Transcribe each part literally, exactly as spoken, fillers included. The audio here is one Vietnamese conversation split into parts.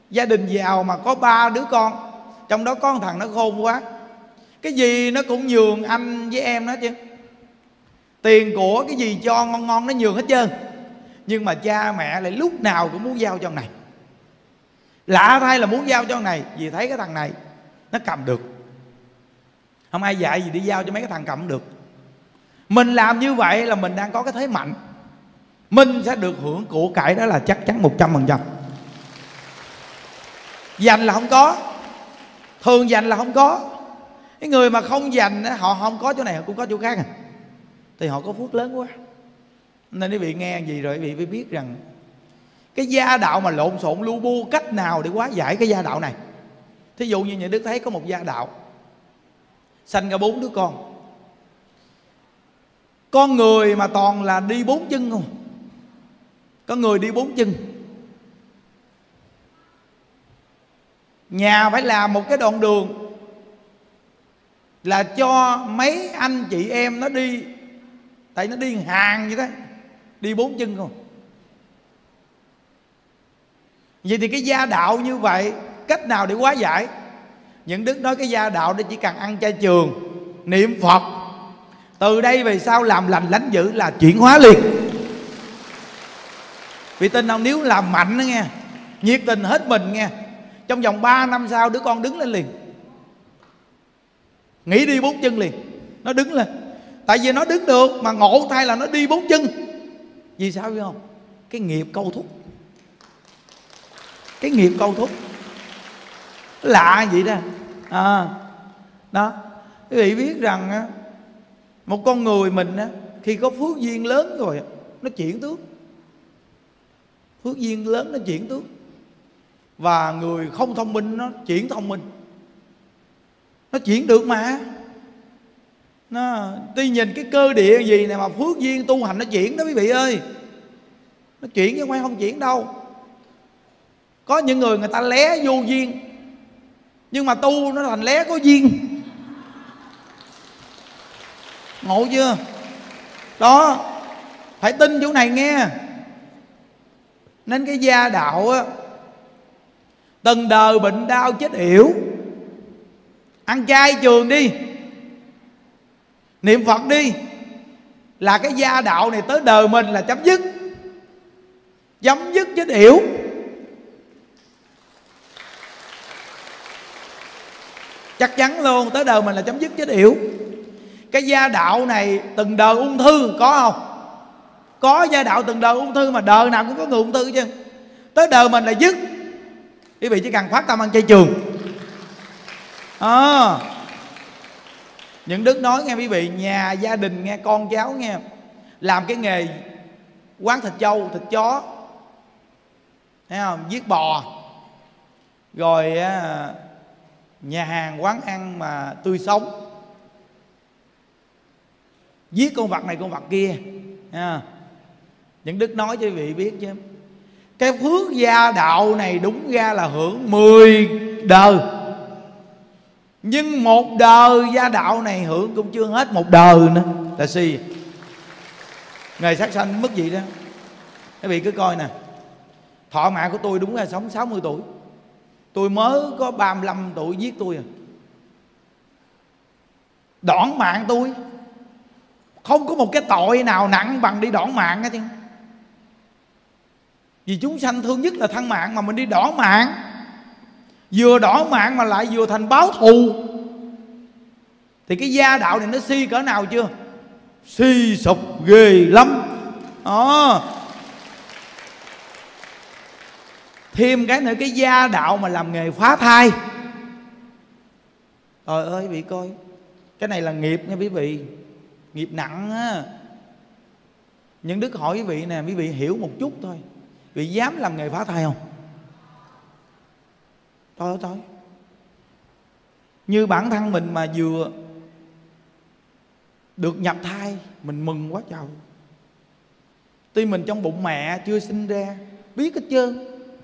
Gia đình giàu mà có ba đứa con, trong đó có một thằng nó khôn quá, cái gì nó cũng nhường anh với em nó chứ. Tiền của cái gì cho ngon ngon nó nhường hết trơn. Nhưng mà cha mẹ lại lúc nào cũng muốn giao cho thằng này. Lạ thay là muốn giao cho thằng này, vì thấy cái thằng này nó cầm được. Không ai dạy gì đi giao cho mấy cái thằng cầm được. Mình làm như vậy là mình đang có cái thế mạnh, mình sẽ được hưởng của cải đó là chắc chắn một trăm phần trăm. Dành là không có, thường dành là không có. Cái người mà không dành họ không có chỗ này họ cũng có chỗ khác à. Thì họ có phước lớn quá. Nên quý vị nghe gì rồi quý vị phải biết rằng cái gia đạo mà lộn xộn lu bu, cách nào để hóa giải cái gia đạo này. Thí dụ như nhà Đức thấy có một gia đạo sanh ra bốn đứa con. Con người mà toàn là đi bốn chân không. Có người đi bốn chân. Nhà phải làm một cái đoạn đường là cho mấy anh chị em nó đi, tại nó đi hàng vậy đó, đi bốn chân không. Vậy thì cái gia đạo như vậy, cách nào để hóa giải? Những Đức nói cái gia đạo đó chỉ cần ăn chay trường, niệm Phật, từ đây về sau làm lành lánh dữ là chuyển hóa liền. Vì tin không? Nếu làm mạnh đó nghe, nhiệt tình hết mình nghe, trong vòng ba năm sau đứa con đứng lên liền, nghĩ đi bốn chân liền, nó đứng lên. Tại vì nó đứng được mà ngộ thay là nó đi bốn chân. Vì sao biết không? Cái nghiệp câu thúc. Cái nghiệp câu thúc lạ vậy đó à, đó. Quý vị biết rằng á, một con người mình á, khi có phước duyên lớn rồi nó chuyển tướng. Phước duyên lớn nó chuyển tướng. Và người không thông minh nó chuyển thông minh. Nó chuyển được mà. Nó, tuy nhìn cái cơ địa gì này mà phước duyên tu hành nó chuyển đó quý vị ơi. Nó chuyển chứ không phải không chuyển đâu. Có những người người ta lé vô duyên, nhưng mà tu nó thành lé có duyên. Ngộ chưa? Đó, phải tin chỗ này nghe. Nên cái gia đạo á, từng đời bệnh đau chết yểu, ăn chay trường đi, niệm Phật đi, là cái gia đạo này tới đời mình là chấm dứt. Chấm dứt chết yểu. Chắc chắn luôn, tới đời mình là chấm dứt chết yểu. Cái gia đạo này từng đời ung thư có không? Có gia đạo từng đời ung thư, mà đời nào cũng có người ung thư chứ. Tới đời mình là dứt. Quý vị chỉ cần phát tâm ăn chay trường à. Những Đức nói nghe quý vị, nhà gia đình nghe, con cháu nghe, làm cái nghề quán thịt trâu, thịt chó, thấy không? Giết bò. Rồi nhà hàng quán ăn mà tươi sống, giết con vật này con vật kia à. Những Đức nói cho quý vị biết chứ, cái phước gia đạo này đúng ra là hưởng mười đời, nhưng một đời gia đạo này hưởng cũng chưa hết một đời nữa là si. Ngày sát sanh mất gì đó. Quý vị cứ coi nè, thọ mạng của tôi đúng là sống sáu mươi tuổi, tôi mới có ba mươi lăm tuổi giết tôi à. Đoản mạng tôi. Không có một cái tội nào nặng bằng đi đoản mạng hết chứ. Vì chúng sanh thương nhất là thân mạng, mà mình đi đoản mạng, vừa đoản mạng mà lại vừa thành báo thù, thì cái gia đạo này nó si cỡ nào chưa? Si sụp ghê lắm à. Thêm cái nữa, cái gia đạo mà làm nghề phá thai, trời ơi quý vị coi, cái này là nghiệp nha quý vị, nghiệp nặng á. Những Đức hỏi quý vị nè, quý vị hiểu một chút thôi, quý vị dám làm nghề phá thai không? Trời ơi trời, như bản thân mình mà vừa được nhập thai, mình mừng quá trời. Tuy mình trong bụng mẹ chưa sinh ra, biết hết trơn.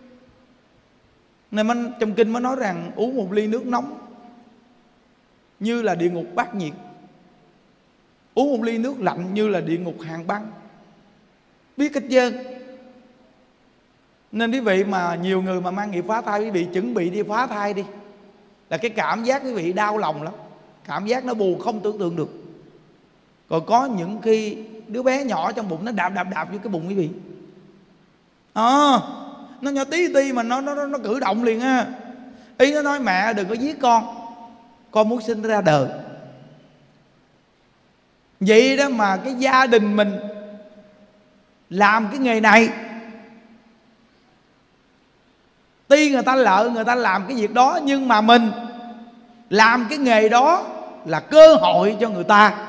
Nên mình, trong kinh mới nói rằng uống một ly nước nóng như là địa ngục bát nhiệt, uống một ly nước lạnh như là địa ngục hàng băng, biết hết trơn. Nên quý vị mà nhiều người mà mang nghiệp phá thai, quý vị chuẩn bị đi phá thai đi. Là cái cảm giác quý vị đau lòng lắm, cảm giác nó buồn không tưởng tượng được. Còn có những khi đứa bé nhỏ trong bụng nó đạp đạp đạp vô cái bụng quý vị, à, nó nhỏ tí ti mà nó nó nó cử động liền á. Ý nó nói mẹ đừng có giết con, con muốn sinh ra đời. Vậy đó mà cái gia đình mình làm cái nghề này, tuy người ta lợi người ta làm cái việc đó, nhưng mà mình làm cái nghề đó là cơ hội cho người ta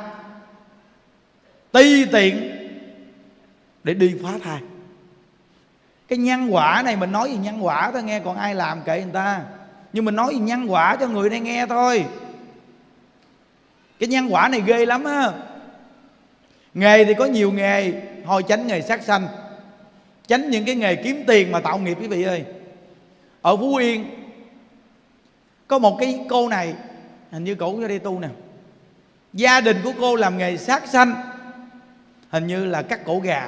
ti tiện để đi phá thai. Cái nhân quả này mình nói gì nhân quả thôi nghe, còn ai làm kệ người ta. Nhưng mình nói gì nhân quả cho người đây nghe thôi. Cái nhân quả này ghê lắm á. Nghề thì có nhiều nghề, thôi tránh nghề sát sanh, tránh những cái nghề kiếm tiền mà tạo nghiệp quý vị ơi. Ở Phú Yên có một cái cô này, hình như cổ ra đây tu nè, gia đình của cô làm nghề sát sanh, hình như là cắt cổ gà.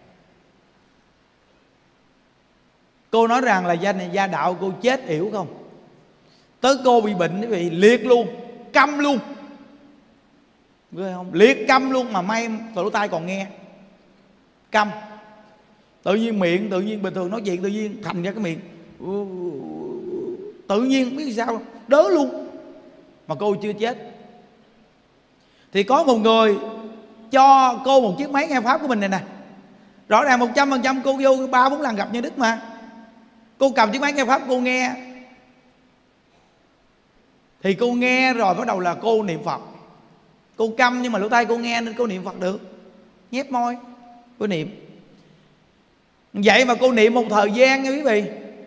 Cô nói rằng là gia này gia đạo cô chết yểu không. Tới cô bị bệnh quý vị, liệt luôn, câm luôn, ghê không? Liệt câm luôn, mà may lỗ tai còn nghe, câm. Tự nhiên miệng, tự nhiên bình thường nói chuyện tự nhiên thành ra cái miệng tự nhiên biết sao đớ luôn. Mà cô chưa chết. Thì có một người cho cô một chiếc máy nghe pháp của mình này nè, rõ ràng một trăm phần trăm cô vô ba bốn lần gặp Nhân Đức mà. Cô cầm chiếc máy nghe pháp cô nghe, thì cô nghe rồi bắt đầu là cô niệm Phật. Cô câm nhưng mà lỗ tai cô nghe nên cô niệm Phật được, nhép môi cô niệm. Vậy mà cô niệm một thời gian nha quý vị,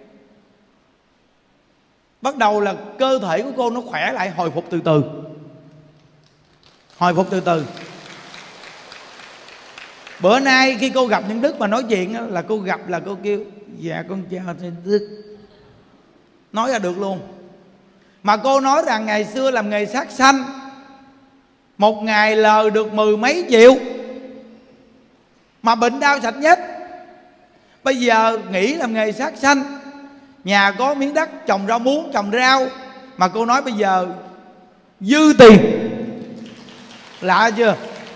bắt đầu là cơ thể của cô nó khỏe lại, hồi phục từ từ, hồi phục từ từ. Bữa nay khi cô gặp Nhân Đức mà nói chuyện là cô gặp là cô kêu dạ con chào thầy Đức, nói ra được luôn. Mà cô nói rằng ngày xưa làm nghề sát sanh, một ngày lời được mười mấy triệu, mà bệnh đau sạch nhất. Bây giờ nghỉ làm nghề sát sanh, nhà có miếng đất trồng rau muống, trồng rau, mà cô nói bây giờ dư tiền. Lạ chưa?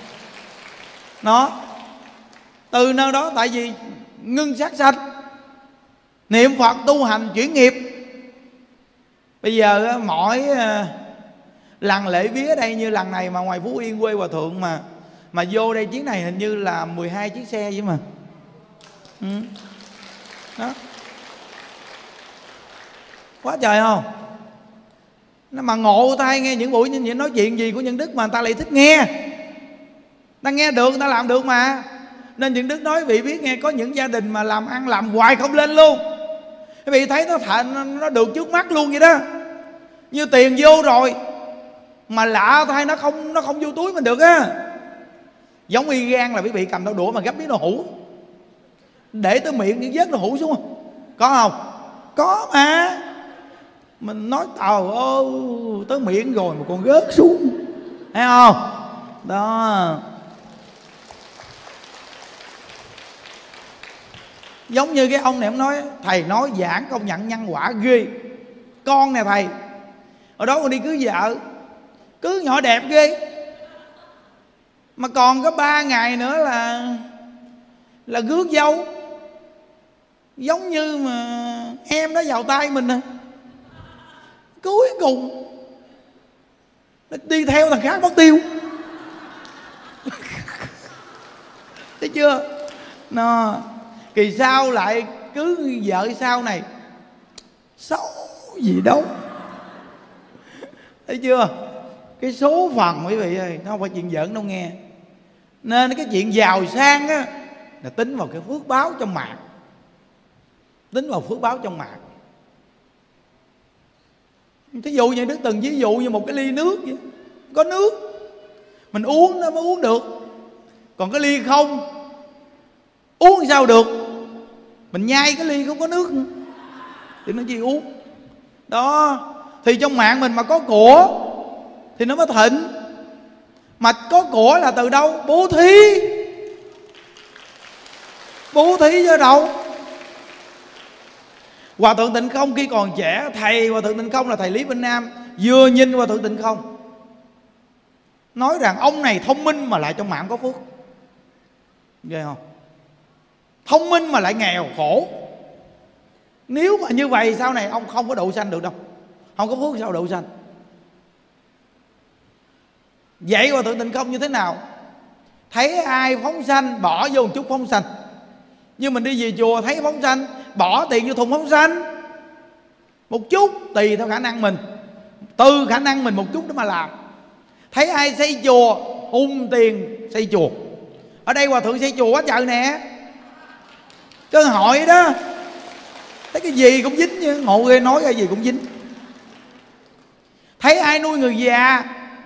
Nó từ nơi đó, tại vì ngưng sát sanh, niệm Phật tu hành chuyển nghiệp. Bây giờ mỗi lần lễ vía đây, như lần này mà ngoài Phú Yên quê Hòa Thượng mà mà vô đây chuyến này hình như là mười hai chiếc xe vậy mà. Ừ. Đó. Quá trời không? Mà ngộ ta hay nghe những buổi như vậy, nói chuyện gì của Nhân Đức mà người ta lại thích nghe. Ta nghe được, người ta làm được mà. Nên Nhân Đức nói vị biết nghe, có những gia đình mà làm ăn làm hoài không lên luôn. Quý vị thấy nó thành, nó được trước mắt luôn vậy đó. Như tiền vô rồi mà lạ thay nó không nó không vô túi mình được á. Giống y gan là quý vị cầm đau đũa mà gấp miếng đậu hũ, để tới miệng những vết đậu hũ xuống không? Có không? Có mà. Mình nói tào ơi tới miệng rồi mà còn rớt xuống, thấy không? Đó. Giống như cái ông này ông nói, thầy nói giảng công nhận nhân quả ghê. Con nè thầy, ở đó con đi cưới vợ, cưới nhỏ đẹp ghê, mà còn có ba ngày nữa là là rước dâu. Giống như mà em nó vào tay mình nè, cuối cùng đi theo thằng khác mất tiêu. Thấy chưa? Nó kỳ sau lại cứ vợ sau này xấu gì đâu. Thấy chưa? Cái số phận quý vị ơi, nó không phải chuyện giỡn đâu nghe. Nên cái chuyện giàu sang á là tính vào cái phước báo trong mạng, tính vào phước báo trong mạng. Thí dụ như Đức từng ví dụ như một cái ly nước vậy. Có nước mình uống nó mới uống được, còn cái ly không uống sao được. Mình nhai cái ly không có nước thì nó chi uống. Đó. Thì trong mạng mình mà có của thì nó mới thịnh. Mà có của là từ đâu? Bố thí. Bố thí ở đâu? Hòa thượng Tịnh Không khi còn trẻ, thầy Hòa thượng Tịnh Không là thầy Lý Vĩnh Nam vừa nhìn Hòa thượng Tịnh Không nói rằng ông này thông minh mà lại trong mạng có phước. Ghê không? Thông minh mà lại nghèo khổ. Nếu mà như vậy sau này ông không có độ sanh được đâu. Không có phước sao độ sanh. Vậy Hòa thượng Tịnh Không như thế nào? Thấy ai phóng sanh bỏ vô một chút phóng sanh. Nhưng mình đi về chùa thấy phóng sanh bỏ tiền vô thùng phóng sanh một chút, tùy theo khả năng mình, từ khả năng mình một chút đó mà làm. Thấy ai xây chùa hung tiền xây chùa. Ở đây Hòa thượng xây chùa quá trời nè. Cơ hội đó. Thấy cái gì cũng dính như ngộ ghê, nói cái gì cũng dính. Thấy ai nuôi người già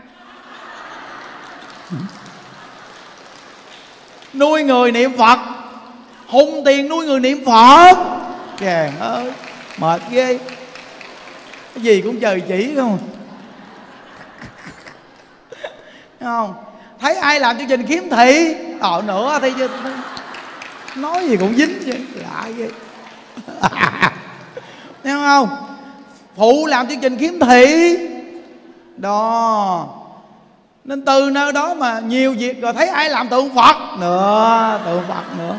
nuôi người niệm Phật, hung tiền nuôi người niệm Phật. Trời ơi mệt ghê. Cái gì cũng trời chỉ không. Thấy không? Thấy ai làm chương trình khiếm thị ờ nữa thì nói gì cũng dính vậy. Lạ ghê. Thấy không? Phụ làm chương trình khiếm thị đó. Nên từ nơi đó mà nhiều việc. Rồi thấy ai làm tượng Phật nữa, tượng Phật nữa.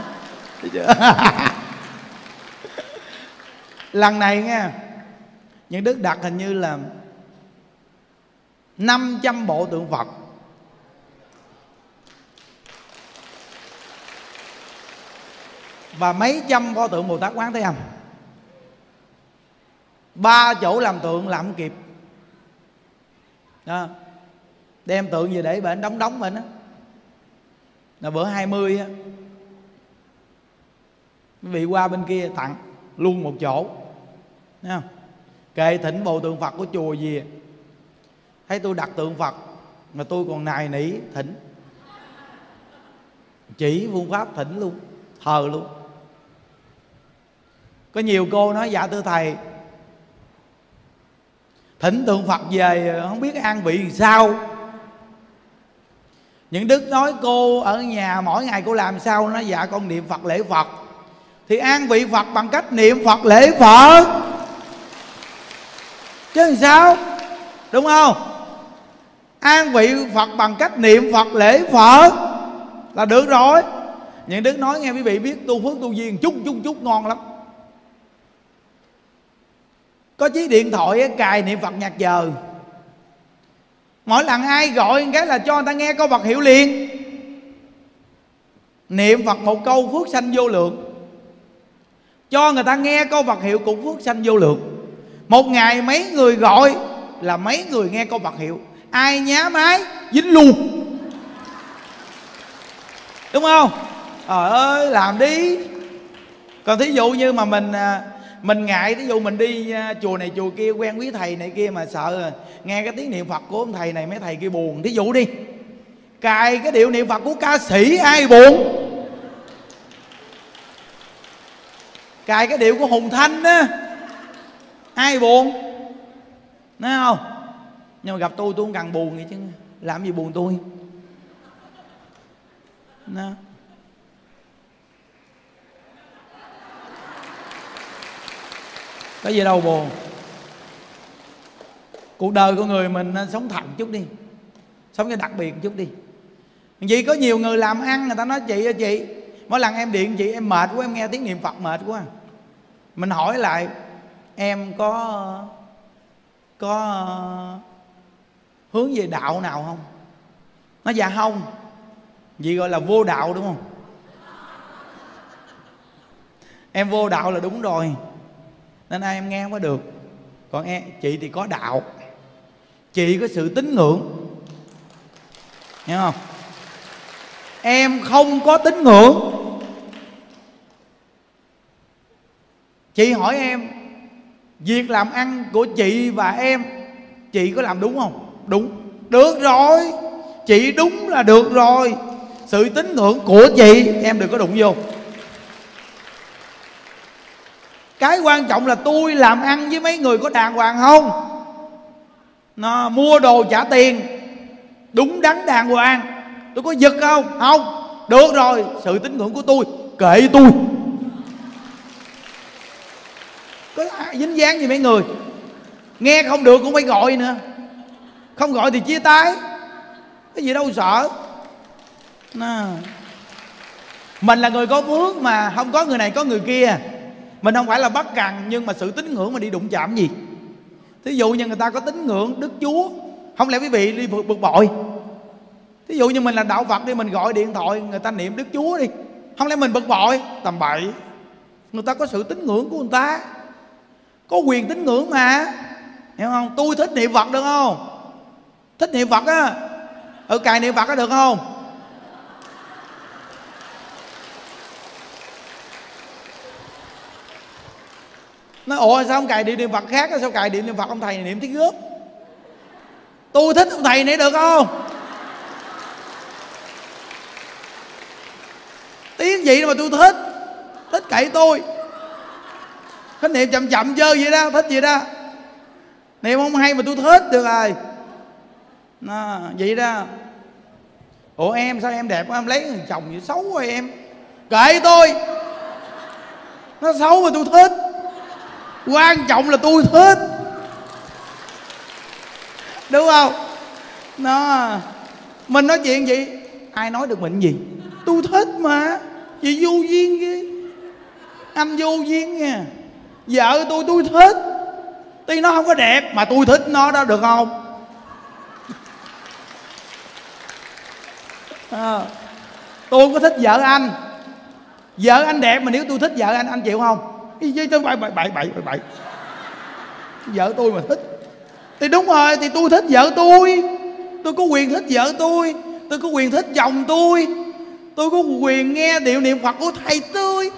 Lần này nha, những Đức đặt hình như là năm trăm bộ tượng Phật. Và mấy trăm pho tượng Bồ Tát Quán Thế Âm. Ba chỗ làm tượng làm không kịp đó. Đem tượng về để bệnh đóng đóng bệnh á. Là bữa hai mươi á, quý vị qua bên kia tặng luôn một chỗ. Thấy không? Kệ thỉnh bộ tượng Phật của chùa gì, thấy tôi đặt tượng Phật mà tôi còn nài nỉ thỉnh, chỉ phương pháp thỉnh luôn, thờ luôn. Có nhiều cô nói dạ thưa thầy, thỉnh tượng Phật về không biết an vị làm sao. Những Đức nói cô ở nhà mỗi ngày cô làm sao? Nói dạ con niệm Phật lễ Phật. Thì an vị Phật bằng cách niệm Phật lễ Phật chứ làm sao, đúng không? An vị Phật bằng cách niệm Phật lễ Phật là được rồi. Những Đức nói nghe quý vị biết tu phước tu duyên chút chút chút ngon lắm. Có chiếc điện thoại cài niệm Phật nhạc giờ, mỗi lần ai gọi cái là cho người ta nghe câu Phật hiệu liền. Niệm Phật một câu phước sanh vô lượng, cho người ta nghe câu Phật hiệu cũng phước sanh vô lượng. Một ngày mấy người gọi là mấy người nghe câu Phật hiệu. Ai nhá máy dính luôn, đúng không? Trời ơi làm đi. Còn thí dụ như mà mình Mình ngại, thí dụ mình đi chùa này chùa kia quen quý thầy này kia mà sợ nghe cái tiếng niệm Phật của ông thầy này mấy thầy kia buồn. Thí dụ đi, cài cái điệu niệm Phật của ca sĩ ai buồn. Cài cái điệu của Hùng Thanh á ai buồn, thấy không? Nhưng mà gặp tôi tôi không cần buồn gì chứ, làm gì buồn tôi. Đó. Có gì đâu buồn. Cuộc đời của người mình nên sống thật chút đi, sống cho đặc biệt chút đi. Vì có nhiều người làm ăn người ta nói chị ơi chị, mỗi lần em điện chị em mệt quá, em nghe tiếng niệm Phật mệt quá. Mình hỏi lại em có có hướng về đạo nào không? Nó dạ không. Vì gọi là vô đạo đúng không? Em vô đạo là đúng rồi, nên ai em nghe không có được. Còn em, chị thì có đạo, chị có sự tín ngưỡng, hiểu không? Em không có tín ngưỡng. Chị hỏi em, việc làm ăn của chị và em, chị có làm đúng không? Đúng. Được rồi, chị đúng là được rồi. Sự tín ngưỡng của chị em đừng có đụng vô. Cái quan trọng là tôi làm ăn với mấy người có đàng hoàng không? Nó mua đồ trả tiền đúng đắn đàng hoàng, tôi có giật không? Không. Được rồi, sự tín ngưỡng của tôi kệ tôi. Có dính dáng gì mấy người? Nghe không được cũng phải gọi nữa, không gọi thì chia tay. Cái gì đâu sợ. Nà. Mình là người có phước mà, không có người này có người kia. Mình không phải là bắt cần, nhưng mà sự tín ngưỡng mà đi đụng chạm gì. Thí dụ như người ta có tín ngưỡng Đức Chúa, không lẽ quý vị đi bực, bực bội? Thí dụ như mình là đạo Phật đi, mình gọi điện thoại người ta niệm Đức Chúa đi, không lẽ mình bực bội? Tầm bậy. Người ta có sự tín ngưỡng của người ta, có quyền tín ngưỡng mà, hiểu không? Tôi thích niệm Phật được không? Thích niệm Phật á, ừ, cài niệm Phật có được không? Nói ủa sao không cài điện niệm Phật khác, sao cài điện niệm Phật ông thầy này niệm tiếng gớp? Tôi thích ông thầy này được không? Tiếng gì mà tôi thích? Thích cậy tôi. Thích niệm chậm chậm chơi vậy đó, thích gì đó. Niệm không hay mà tôi thích được rồi. Nó, vậy đó. Ủa em sao em đẹp quá, em lấy thằng chồng vậy xấu rồi em. Kệ tôi. Nó xấu mà tôi thích. Quan trọng là tôi thích. Đúng không? Nó, mình nói chuyện vậy ai nói được mình gì? Tôi thích mà. Chị vô duyên ghê. Anh vô duyên nha. Vợ tôi tôi thích. Tuy nó không có đẹp mà tôi thích nó đó, được không? À, tôi không có thích vợ anh. Vợ anh đẹp mà nếu tôi thích vợ anh, anh chịu không? Chứ tôi bậy bậy bậy bậy bậy. Vợ tôi mà thích thì đúng rồi, thì tôi thích vợ tôi. Tôi có quyền thích vợ tôi. Tôi có quyền thích chồng tôi. Tôi có quyền nghe điệu niệm Phật của thầy tôi.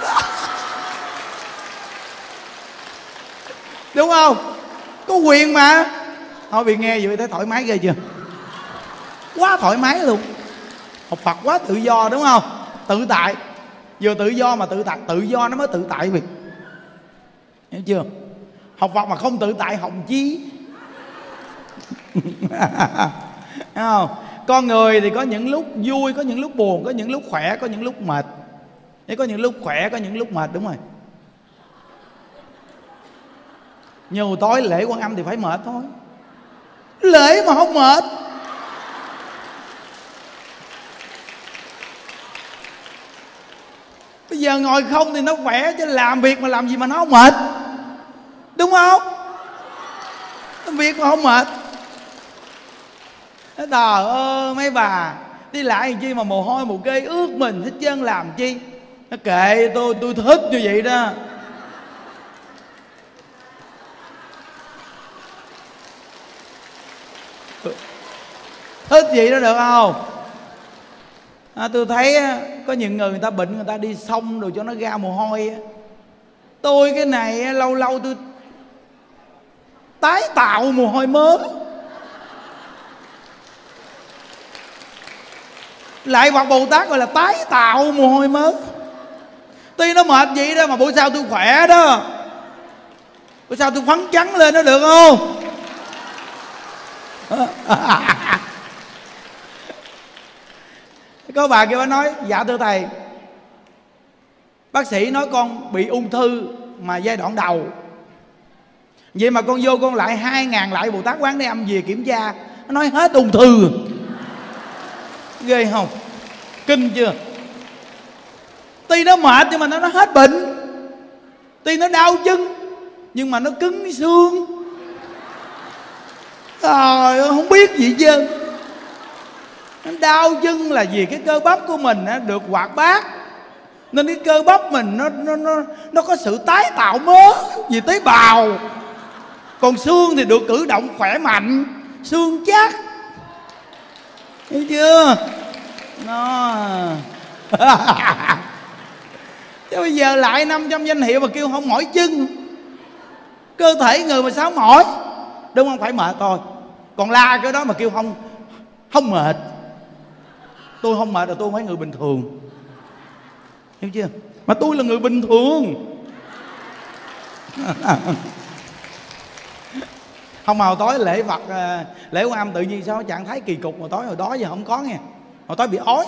Đúng không? Có quyền mà. Thôi vì nghe vậy thấy thoải mái ghê chưa? Quá thoải mái luôn. Học Phật quá tự do đúng không? Tự tại. Vừa tự do mà tự tại. Tự do nó mới tự tại vì. Hiểu chưa? Học Phật mà không tự tại hồng chi. Không? Con người thì có những lúc vui, có những lúc buồn, có những lúc khỏe, có những lúc mệt. Nếu có những lúc khỏe, có những lúc mệt, đúng rồi. Nhiều tối lễ Quan Âm thì phải mệt thôi. Lễ mà không mệt. Bây giờ ngồi không thì nó khỏe, chứ làm việc mà làm gì mà nó không mệt. Đúng không? Làm việc mà không mệt. Trời ơi mấy bà đi lại làm chi mà mồ hôi mồ kê ướt mình hết trơn, làm chi? Nó kệ tôi, tôi thích như vậy đó. Thích vậy đó được không? À, tôi thấy có những người người ta bệnh, người ta đi xông rồi cho nó ra mồ hôi. Tôi cái này lâu lâu tôi tái tạo mồ hôi mới. Lại Phật Bồ Tát gọi là tái tạo mồ hôi mới. Tuy nó mệt vậy đó mà buổi sau tôi khỏe đó. Buổi sau tôi phấn chấn lên nó được không? Có bà kia bà nói: dạ thưa thầy, bác sĩ nói con bị ung thư mà giai đoạn đầu. Vậy mà con vô con lại hai ngàn lại Bồ Tát Quán Thế Âm về kiểm tra, nó nói hết ung thư. Ghê không? Kinh chưa? Tuy nó mệt nhưng mà nó, nó hết bệnh. Tuy nó đau chân nhưng mà nó cứng xương. Trời ơi không biết gì chứ. Nó đau chân là vì cái cơ bắp của mình á, được hoạt bát, nên cái cơ bắp mình nó nó nó nó có sự tái tạo mới vì tế bào. Còn xương thì được cử động khỏe mạnh, xương chắc. Thấy chưa? Nó chứ bây giờ lại năm trăm danh hiệu mà kêu không mỏi chân. Cơ thể người mà sao mỏi? Đúng không? Phải mệt thôi. Còn la cái đó mà kêu không không mệt. Tôi không mệt là tôi không phải người bình thường. Hiểu chưa? Mà tôi là người bình thường. Không mà hồi tối lễ Phật, lễ Quan Âm tự nhiên sao trạng thái kỳ cục. Hồi tối hồi đó giờ không có nha. Hồi tối bị ói.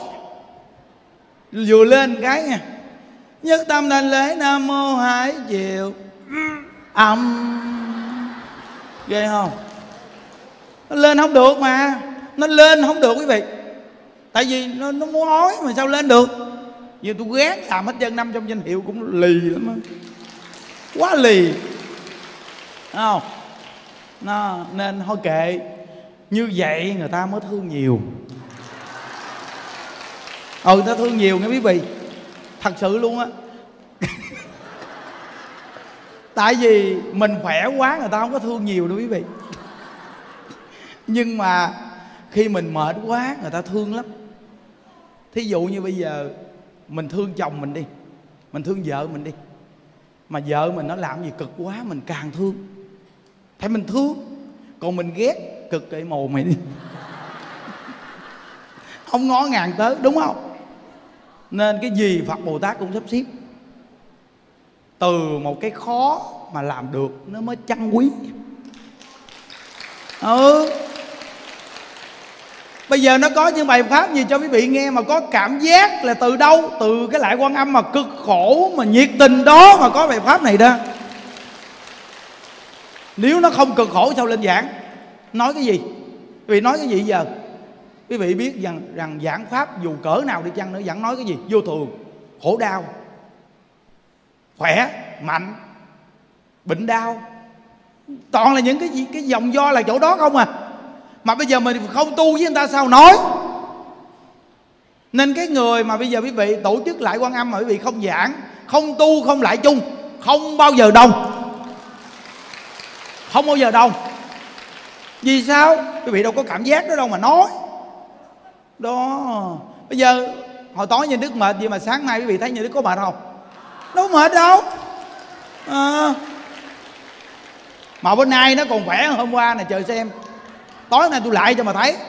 Vừa lên cái nha: nhất tâm đảnh lễ Nam Mô Hải Diệu âm. Ghê không? Nó lên không được mà. Nó lên không được quý vị. Tại vì nó, nó muốn ói mà sao lên được. Vì tôi ghét làm hết trơn, năm trong danh hiệu cũng lì lắm á. Quá lì. Đúng không? Nó, nên thôi kệ. Như vậy người ta mới thương nhiều. Ừ, người ta thương nhiều nghe quý vị. Thật sự luôn á. Tại vì mình khỏe quá người ta không có thương nhiều đâu quý vị. Nhưng mà khi mình mệt quá người ta thương lắm. Thí dụ như bây giờ mình thương chồng mình đi, mình thương vợ mình đi, mà vợ mình nó làm gì cực quá mình càng thương. Thấy mình thương. Còn mình ghét cực cái mồm mày đi. Không ngó ngàng tới, đúng không? Nên cái gì Phật Bồ Tát cũng sắp xếp. Từ một cái khó mà làm được nó mới trân quý. Ừ. Bây giờ nó có những bài pháp gì cho quý vị nghe mà có cảm giác là từ đâu? Từ cái Lại Quan Âm mà cực khổ mà nhiệt tình đó mà có bài pháp này đó. Nếu nó không cực khổ sao lên giảng? Nói cái gì? Quý vị nói cái gì giờ? Quý vị biết rằng, rằng giảng pháp dù cỡ nào đi chăng nữa vẫn nói cái gì? Vô thường, khổ đau, khỏe, mạnh, bệnh đau. Toàn là những cái gì, cái dòng do là chỗ đó không à. Mà bây giờ mình không tu với người ta sao nói. Nên cái người mà bây giờ quý vị tổ chức Lại Quan Âm mà quý vị không giảng, không tu, không lại chung, không bao giờ đông. Không bao giờ đông. Vì sao? Quý vị đâu có cảm giác đó đâu mà nói. Đó. Bây giờ hồi tối Như Đức mệt gì mà sáng nay quý vị thấy Như Đức có mệt không? Đâu mệt đâu à. Mà bữa nay nó còn khỏe hơn hôm qua nè, chờ xem. Tối nay tôi lại cho mà thấy.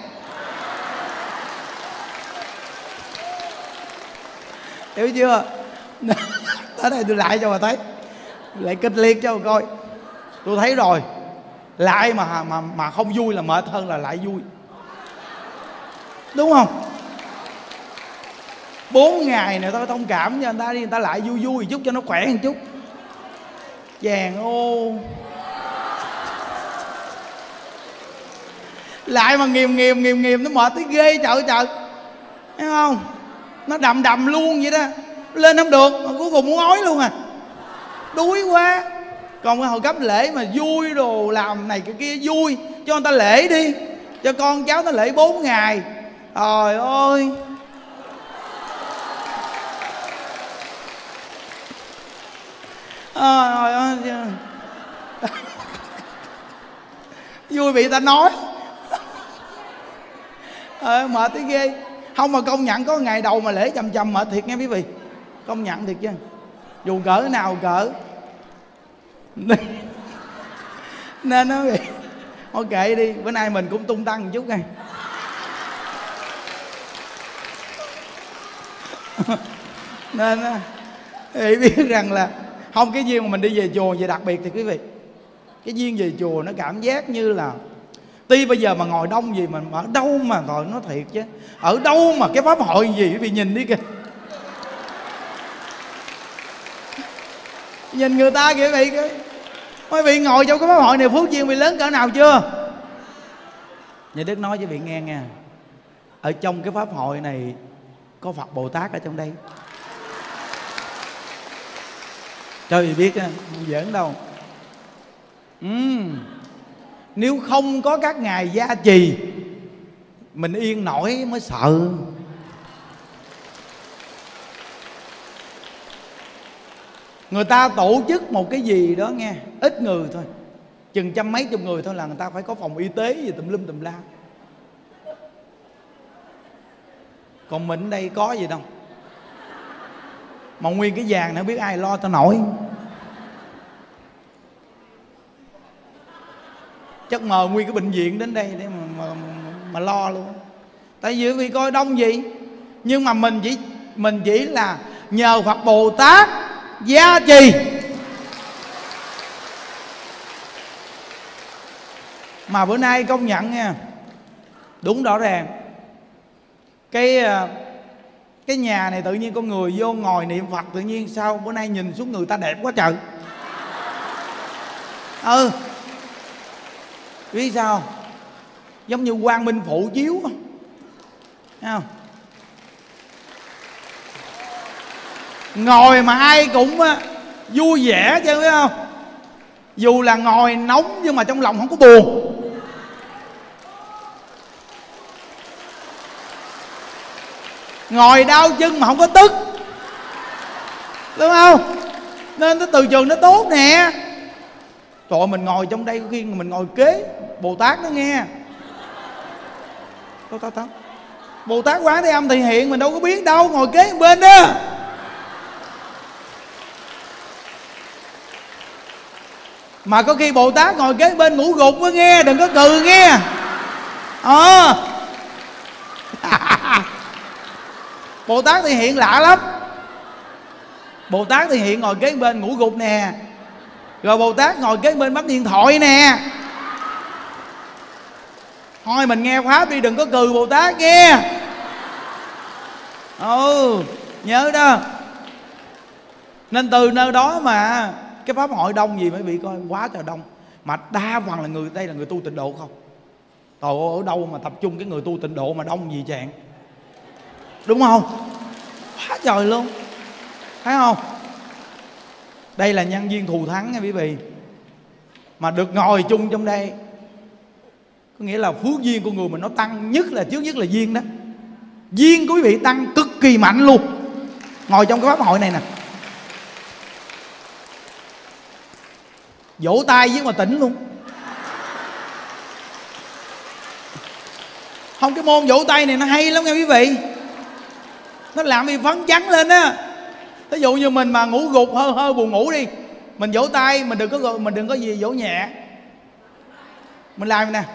Hiểu chưa? Tới đây tôi lại cho mà thấy. Lại kịch liệt cho mà coi. Tôi thấy rồi. Lại mà mà mà không vui là mệt hơn là lại vui. Đúng không? Bốn ngày này tôi thông cảm cho người ta đi, người ta lại vui vui chút cho nó khỏe một chút. Vàng ô. Lại mà nghiềm nghiềm nghiềm nghiềm nó mệt tới ghê trời trời. Thấy không? Nó đầm đầm luôn vậy đó. Lên không được mà cuối cùng muốn ói luôn à. Đuối quá. Còn cái hồi cấp lễ mà vui đồ làm này cái kia vui. Cho người ta lễ đi. Cho con cháu nó lễ bốn ngày. Trời ơi. Trời ơi. Vui bị ta nói. Ờ, mệt tới ghê. Không mà công nhận có ngày đầu mà lễ chầm chầm mệt thiệt nghe quý vị. Công nhận thiệt chứ. Dù cỡ nào cỡ. Nên nó vậy. Thôi kệ đi. Bữa nay mình cũng tung tăng một chút này. Nên thì biết rằng là không, cái duyên mà mình đi về chùa về đặc biệt thì quý vị, cái duyên về chùa nó cảm giác như là tuy bây giờ mà ngồi đông gì mà ở đâu mà ngồi nó thiệt chứ, ở đâu mà cái pháp hội gì quý vị nhìn đi kìa, nhìn người ta kìa quý vị. Quý vị ngồi trong cái pháp hội này phước duyên bị lớn cỡ nào chưa? Nhà Đức nói cho quý vị nghe nha, ở trong cái pháp hội này có Phật Bồ Tát ở trong đây. Cho quý vị biết á, không giỡn đâu. uhm. Nếu không có các ngài gia trì mình yên nổi mới sợ. Người ta tổ chức một cái gì đó nghe, ít người thôi, chừng trăm mấy chục người thôi là người ta phải có phòng y tế gì tùm lum tùm la. Còn mình ở đây có gì đâu. Mà nguyên cái vàng này biết ai lo tao nổi. Chắc mời nguyên cái bệnh viện đến đây để mà, mà, mà lo luôn. Tại vì vì coi đông gì. Nhưng mà mình chỉ mình chỉ là nhờ Phật Bồ Tát gia trì. Mà bữa nay công nhận nha, đúng rõ ràng. Cái cái nhà này tự nhiên con người vô ngồi niệm Phật, tự nhiên sao bữa nay nhìn xuống người ta đẹp quá trời. Ừ, biết sao? Giống như Quang Minh phụ chiếu, thấy không? Ngồi mà ai cũng vui vẻ chứ, biết không? Dù là ngồi nóng nhưng mà trong lòng không có buồn. Ngồi đau chân mà không có tức, đúng không? Nên cái từ trường nó tốt nè. Trời ơi, mình ngồi trong đây có khi mình ngồi kế Bồ Tát nó nghe. Tao tao tao Bồ Tát Quán Thế Âm thì hiện mình đâu có biết đâu, ngồi kế bên đó. Mà có khi Bồ Tát ngồi kế bên ngủ gục mới nghe, đừng có cừ nghe. Ờ à. Bồ Tát thì hiện lạ lắm. Bồ Tát thì hiện ngồi kế bên ngủ gục nè, rồi Bồ Tát ngồi kế bên bấm điện thoại nè. Thôi mình nghe pháp đi, đừng có cừ Bồ Tát nghe. Ừ, nhớ đó. Nên từ nơi đó mà cái pháp hội đông gì mấy vị coi, quá trời đông. Mà đa phần là người đây là người tu tịnh độ không. Trời ơi, ở đâu mà tập trung cái người tu tịnh độ mà đông gì chạng, đúng không? Quá trời luôn, thấy không? Đây là nhân duyên thù thắng nha quý vị. Mà được ngồi chung trong đây có nghĩa là phước duyên của người mình nó tăng. Nhất là trước nhất là duyên đó. Duyên của quý vị tăng cực kỳ mạnh luôn. Ngồi trong cái pháp hội này nè, vỗ tay với mà tỉnh luôn. Không, cái môn vỗ tay này nó hay lắm nha quý vị. Nó làm gì phấn chấn lên á. Ví dụ như mình mà ngủ gục hơi hơi buồn ngủ đi, mình vỗ tay, mình đừng có mình đừng có gì vỗ nhẹ. Mình làm nè,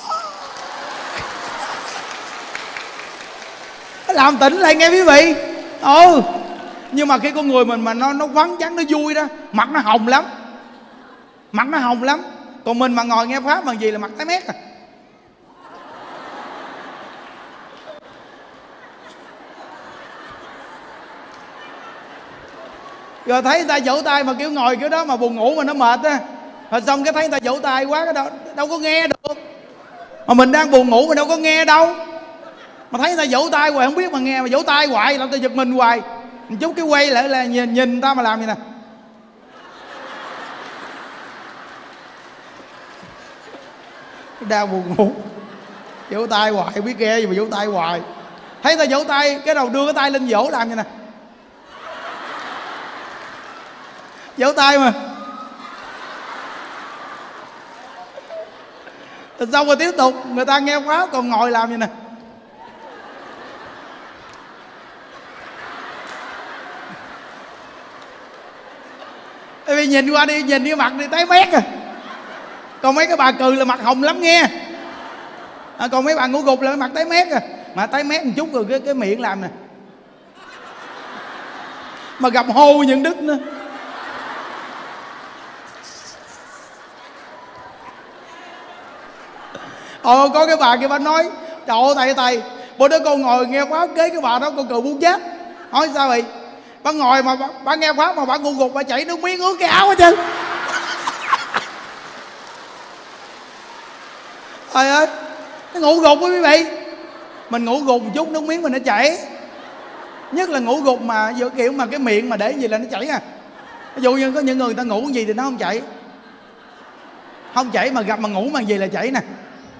nó làm tỉnh lại nghe quý vị. Ừ, nhưng mà khi con người mình mà nó nó phấn chấn, nó vui đó, mặt nó hồng lắm. Mặt nó hồng lắm. Còn mình mà ngồi nghe pháp bằng gì là mặt tái mét à. Rồi thấy người ta vỗ tay mà kiểu ngồi kiểu đó mà buồn ngủ mà nó mệt á, rồi xong cái thấy người ta vỗ tay quá cái đâu, đâu có nghe được. Mà mình đang buồn ngủ mình đâu có nghe đâu. Mà thấy người ta vỗ tay hoài không biết mà nghe, mà vỗ tay hoài làm tôi giật mình hoài. Một chút cái quay lại là nhìn, nhìn người ta mà làm vậy nè. Đau buồn ngủ, vỗ tay hoài không biết nghe gì mà vỗ tay hoài. Thấy người ta vỗ tay cái đầu đưa cái tay lên vỗ làm vậy nè. Vỗ tay mà. Rồi xong rồi tiếp tục người ta nghe quá còn ngồi làm vậy nè. Vì nhìn qua đi, nhìn cái mặt đi tái mét à. Còn mấy cái bà cừ là mặt hồng lắm nghe. À, còn mấy bà ngủ gục là mặt tái mét à. Mà tái mét một chút rồi cái, cái miệng làm nè. Mà gặp hô những đức nữa. Ờ, có cái bà kia bà nói trời ơi thầy thầy, bữa đó con ngồi nghe pháp kế cái bà đó con cười muốn chết. Hỏi sao vậy? Bà ngồi mà bà, bà nghe pháp mà bà ngủ gục, bà chảy nước miếng ướt cái áo hết trơn. Trời ơi, nó ngủ gục quý vị. Mình ngủ gục một chút nước miếng mình nó chảy. Nhất là ngủ gục mà giữa kiểu mà cái miệng mà để gì là nó chảy à. Ví dụ như có những người, người ta ngủ gì thì nó không chảy. Không chảy mà gặp mà ngủ bằng gì là chảy nè.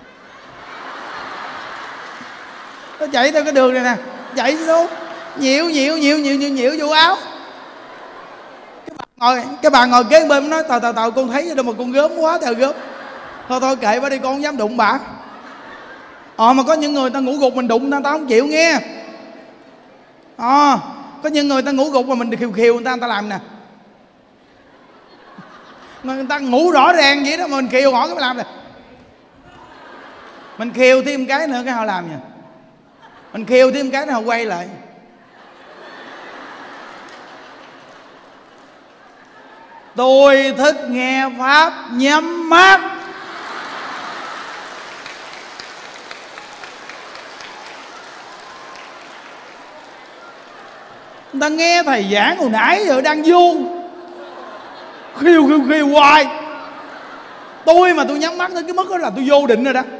Nó chảy theo cái đường này nè, chảy xuống nhiều nhiều nhiều nhiều nhiều nhiều vô áo. Cái bà ngồi, cái bà ngồi kế bên nói tào tào tào con thấy đâu mà con gớm quá trời gớm. Thôi thôi kệ bà đi, con không dám đụng bà. Ờ mà có những người ta ngủ gục mình đụng ta, ta không chịu nghe. Ờ có những người ta ngủ gục mà mình khiều khiều người ta, người ta làm nè. Người ta ngủ rõ ràng vậy đó mà mình khiều họ cái làm nè. Mình khiều thêm cái nữa cái họ làm nha. Mình khiều thêm cái nữa họ quay lại. Tôi thích nghe pháp nhắm mắt. Người ta nghe thầy giảng hồi nãy giờ đang vô khiêu khiêu khiêu hoài. Tôi mà tôi nhắm mắt tới cái mức đó là tôi vô định rồi đó.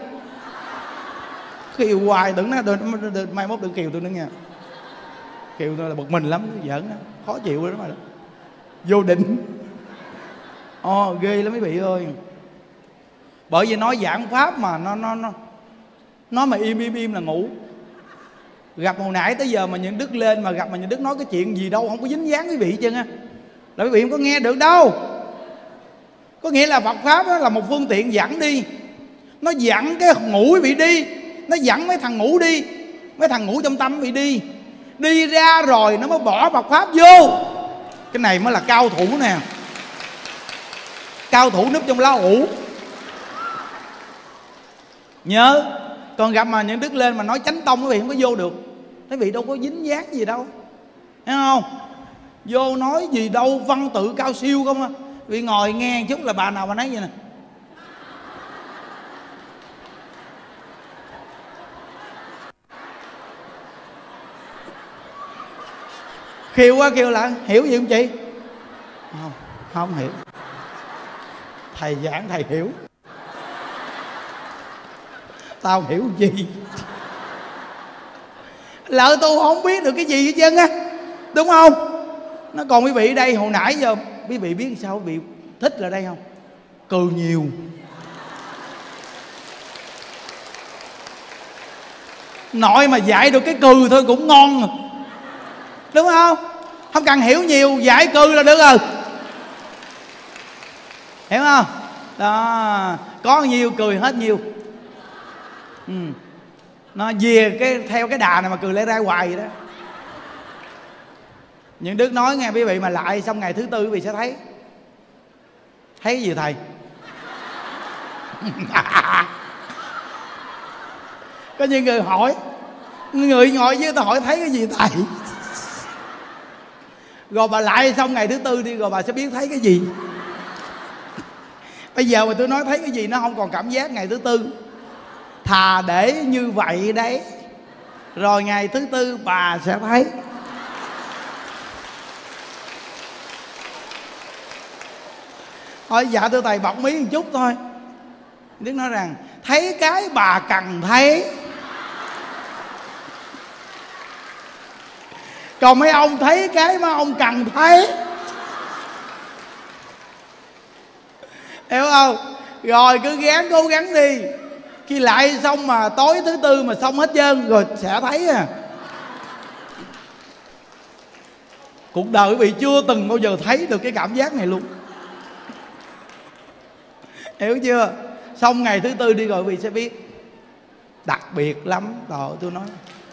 Kiều hoài đừng nói, mai mốt đừng kiều tôi nữa nha. Kiều tôi là bực mình lắm, giỡn đó, khó chịu đó mà. Vô định. Ồ, ghê lắm mấy vị ơi. Bởi vì nói giảng pháp mà nó nó nó nó mà im im im là ngủ. Gặp hồi nãy tới giờ mà những Đức lên mà gặp mà những Đức nói cái chuyện gì đâu không có dính dáng quý vị chứ á, là quý vị không có nghe được đâu. Có nghĩa là Phật pháp đó là một phương tiện dẫn đi, nó dẫn cái ngủ quý vị đi, nó dẫn mấy thằng ngủ đi, mấy thằng ngủ trong tâm quý vị đi, đi ra rồi nó mới bỏ Phật pháp vô. Cái này mới là cao thủ nè, cao thủ núp trong lá ủ. Nhớ, còn gặp mà những Đức lên mà nói chánh tông quý vị không có vô được. Quý vị đâu có dính dáng gì đâu, thấy không? Vô nói gì đâu, văn tự cao siêu không á. Quý vị ngồi nghe một chút là bà nào bà nói vậy nè. Kêu quá kêu lại, hiểu gì không chị? Không, không hiểu. Thầy giảng thầy hiểu, tao hiểu gì. Lỡ tôi không biết được cái gì hết trơn á, đúng không? Nó còn quý vị đây hồi nãy giờ quý vị biết sao quý vị thích là đây không? Cười nhiều. Nội mà dạy được cái cười thôi cũng ngon rồi, đúng không? Không cần hiểu nhiều, dạy cười là được rồi, hiểu không? Đó, có nhiều cười hết nhiều. Ừ. Nó về cái theo cái đà này mà cười lẽ ra hoài vậy đó. Những Đức nói nghe quý vị mà lại xong ngày thứ tư quý vị sẽ thấy. Thấy cái gì thầy? Có những người hỏi, người ngồi với tôi hỏi thấy cái gì thầy? Rồi bà lại xong ngày thứ tư đi, rồi bà sẽ biết thấy cái gì. Bây giờ mà tôi nói thấy cái gì nó không còn cảm giác ngày thứ tư. Thà để như vậy đấy, rồi ngày thứ tư bà sẽ thấy. Thôi dạ thưa thầy bọc mí một chút thôi. Đức nói rằng thấy cái bà cần thấy, còn mấy ông thấy cái mà ông cần thấy, hiểu không? Rồi cứ gắng cố gắng đi. Khi lại xong mà tối thứ tư mà xong hết trơn rồi sẽ thấy à. Cuộc đời quý vị chưa từng bao giờ thấy được cái cảm giác này luôn, hiểu chưa? Xong ngày thứ tư đi rồi quý vị sẽ biết. Đặc biệt lắm. Rồi tôi nói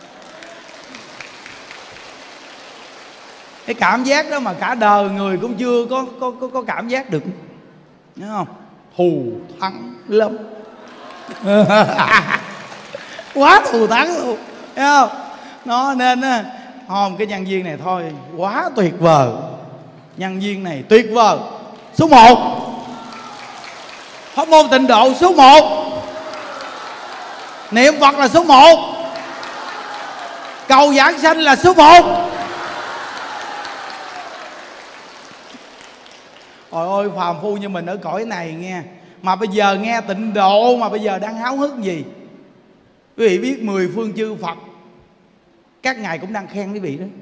cái cảm giác đó mà cả đời người cũng chưa có có có, có cảm giác được, nhớ không? Thù thắng lắm. Quá thù thắng luôn, thấy không? Nó nên á, không cái nhân viên này thôi quá tuyệt vời, nhân viên này tuyệt vời, số một. Pháp môn Tịnh Độ số một, niệm Phật là số một, cầu giảng sanh là số một. Trời ơi, phàm phu như mình ở cõi này nghe, mà bây giờ nghe Tịnh Độ mà bây giờ đang háo hức gì. Quý vị biết mười phương chư Phật các ngài cũng đang khen quý vị đó.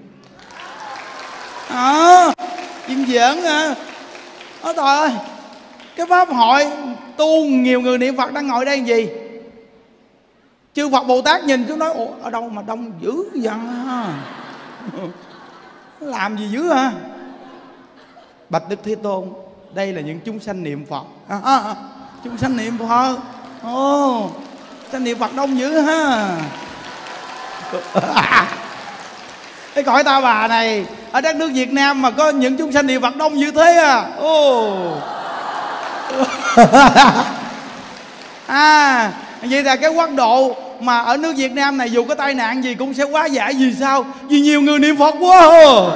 À, chuyện giỡn à. Ôi trời ơi, cái pháp hội tu nhiều người niệm Phật đang ngồi đây làm gì? Chư Phật Bồ Tát nhìn xuống nói: ủa ở đâu mà đông dữ vậy ha? Làm gì dữ hả? Bạch Đức Thế Tôn, đây là những chúng sanh niệm Phật. À, à, à, chúng sanh niệm Phật. Ồ, sanh niệm Phật đông dữ ha. Cái cõi Ta Bà này ở đất nước Việt Nam mà có những chúng sanh niệm Phật đông như thế à? Ồ. À, vậy là cái quốc độ mà ở nước Việt Nam này dù có tai nạn gì cũng sẽ hóa giải. Vì sao? Vì nhiều người niệm Phật quá.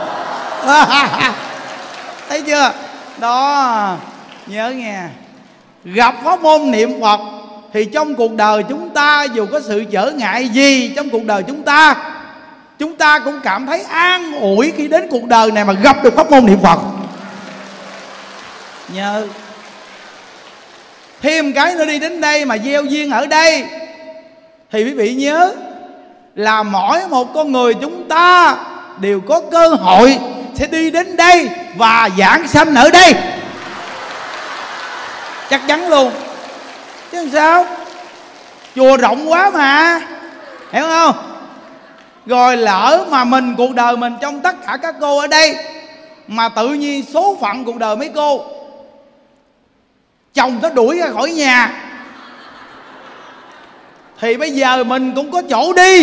Thấy chưa? Đó, nhớ nghe, gặp pháp môn niệm Phật thì trong cuộc đời chúng ta dù có sự trở ngại gì trong cuộc đời chúng ta, chúng ta cũng cảm thấy an ủi khi đến cuộc đời này mà gặp được pháp môn niệm Phật. Nhớ thêm cái nó đi đến đây mà gieo duyên ở đây, thì quý vị nhớ là mỗi một con người chúng ta đều có cơ hội sẽ đi đến đây và giảng sanh ở đây, chắc chắn luôn. Chứ làm sao, chùa rộng quá mà, hiểu không? Rồi lỡ mà mình, cuộc đời mình trong tất cả các cô ở đây, mà tự nhiên số phận cuộc đời mấy cô, chồng nó đuổi ra khỏi nhà, thì bây giờ mình cũng có chỗ đi,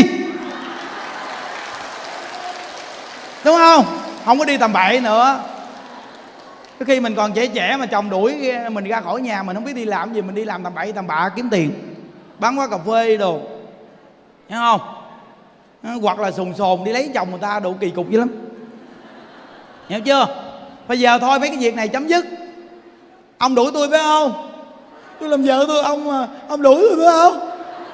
đúng không? Không có đi tầm bậy nữa. Có khi mình còn trẻ trẻ mà chồng đuổi mình ra khỏi nhà, mình không biết đi làm gì, mình đi làm tầm bậy tầm bạ kiếm tiền, bán quán cà phê đồ, hiểu không? Hoặc là sồn sồn đi lấy chồng người ta, độ kỳ cục dữ lắm, hiểu chưa? Bây giờ thôi mấy cái việc này chấm dứt. Ông đuổi tôi phải không? Tôi làm vợ tôi, ông mà ông đuổi tôi phải không?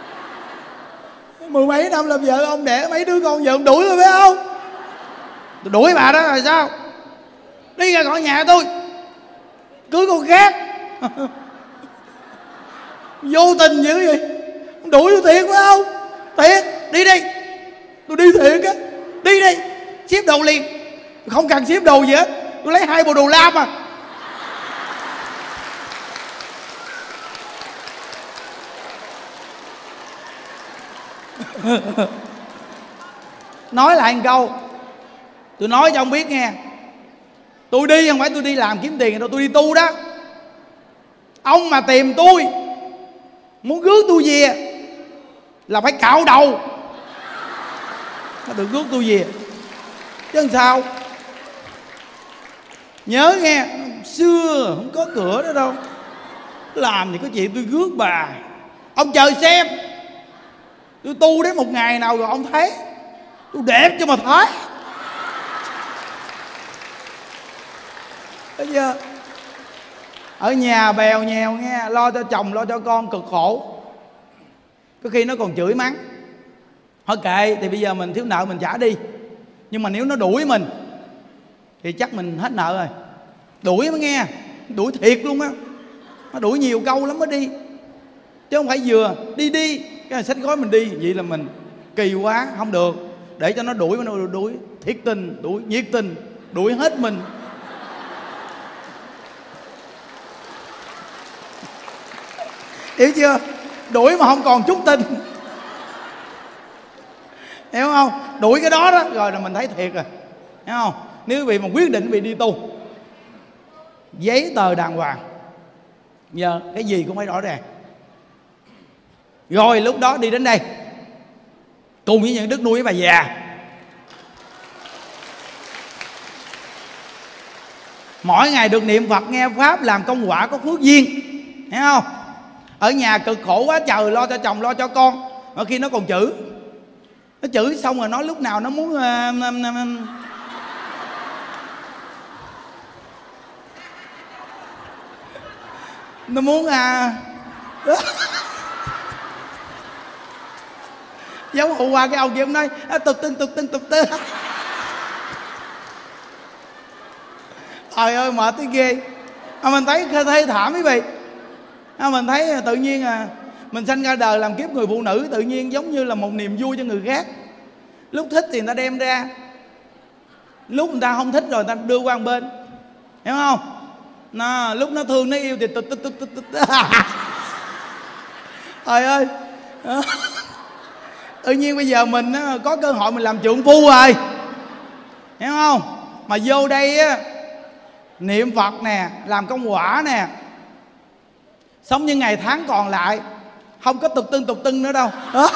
Mười mấy năm làm vợ ông, đẻ mấy đứa con, vợ ông đuổi tôi phải không? Tôi đuổi bà đó rồi sao? Đi ra khỏi nhà tôi, cưới con khác. Vô tình dữ vậy. Ông đuổi tôi thiệt phải không? Thiệt, đi đi. Tôi đi thiệt á. Đi đi, xếp đồ liền. Không cần xếp đồ gì hết, tôi lấy hai bộ đồ lam à. Nói lại một câu, tôi nói cho ông biết nghe, tôi đi không phải tôi đi làm kiếm tiền đâu, tôi đi tu đó. Ông mà tìm tôi, muốn rước tôi về là phải cạo đầu mới được rước tôi về, chứ làm sao. Nhớ nghe, xưa không có cửa đó đâu, làm thì có chuyện tôi rước bà. Ông chờ xem, tôi tu đến một ngày nào rồi ông thấy tôi đẹp cho mà thấy. Bây giờ ở nhà bèo nhèo nghe, lo cho chồng lo cho con cực khổ, có khi nó còn chửi mắng. Thôi kệ, thì bây giờ mình thiếu nợ mình trả đi. Nhưng mà nếu nó đuổi mình thì chắc mình hết nợ rồi. Đuổi mới nghe, đuổi thiệt luôn á. Nó đuổi nhiều câu lắm mới đi, chứ không phải vừa đi đi cái là xách gói mình đi. Vậy là mình kỳ quá, không được. Để cho nó đuổi, nó đuổi thiệt tình, đuổi nhiệt tình, đuổi hết mình. Hiểu chưa? Đuổi mà không còn chút tình, hiểu không? Đuổi cái đó đó rồi là mình thấy thiệt rồi, hiểu không? Nếu vì mà quyết định vì đi tu, giấy tờ đàng hoàng, giờ cái gì cũng phải rõ ràng. Rồi lúc đó đi đến đây cùng với những đức nuôi với bà già, mỗi ngày được niệm Phật nghe Pháp làm công quả có phước duyên, hiểu không? Ở nhà cực khổ quá trời, lo cho chồng lo cho con, ở khi nó còn chửi. Nó chửi xong rồi nói lúc nào nó muốn uh, um, um, nó muốn uh, giống hôm qua cái ông kia ông nói tục tưng tục tưng tục tưng. Trời ơi mệt tới ghê. À, mình thấy thấy thảm quý vị. À, mình thấy tự nhiên à, mình sanh ra đời làm kiếp người phụ nữ, tự nhiên giống như là một niềm vui cho người khác. Lúc thích thì người ta đem ra, lúc người ta không thích rồi người ta đưa qua một bên, hiểu không? Nó, lúc nó thương nó yêu thì tụt tụt tụt tụt tụt. Trời ơi, tự nhiên bây giờ mình á, có cơ hội mình làm trượng phu rồi, hiểu không? Mà vô đây á, niệm Phật nè, làm công quả nè, sống những ngày tháng còn lại, không có tục tưng tục tưng nữa đâu đó.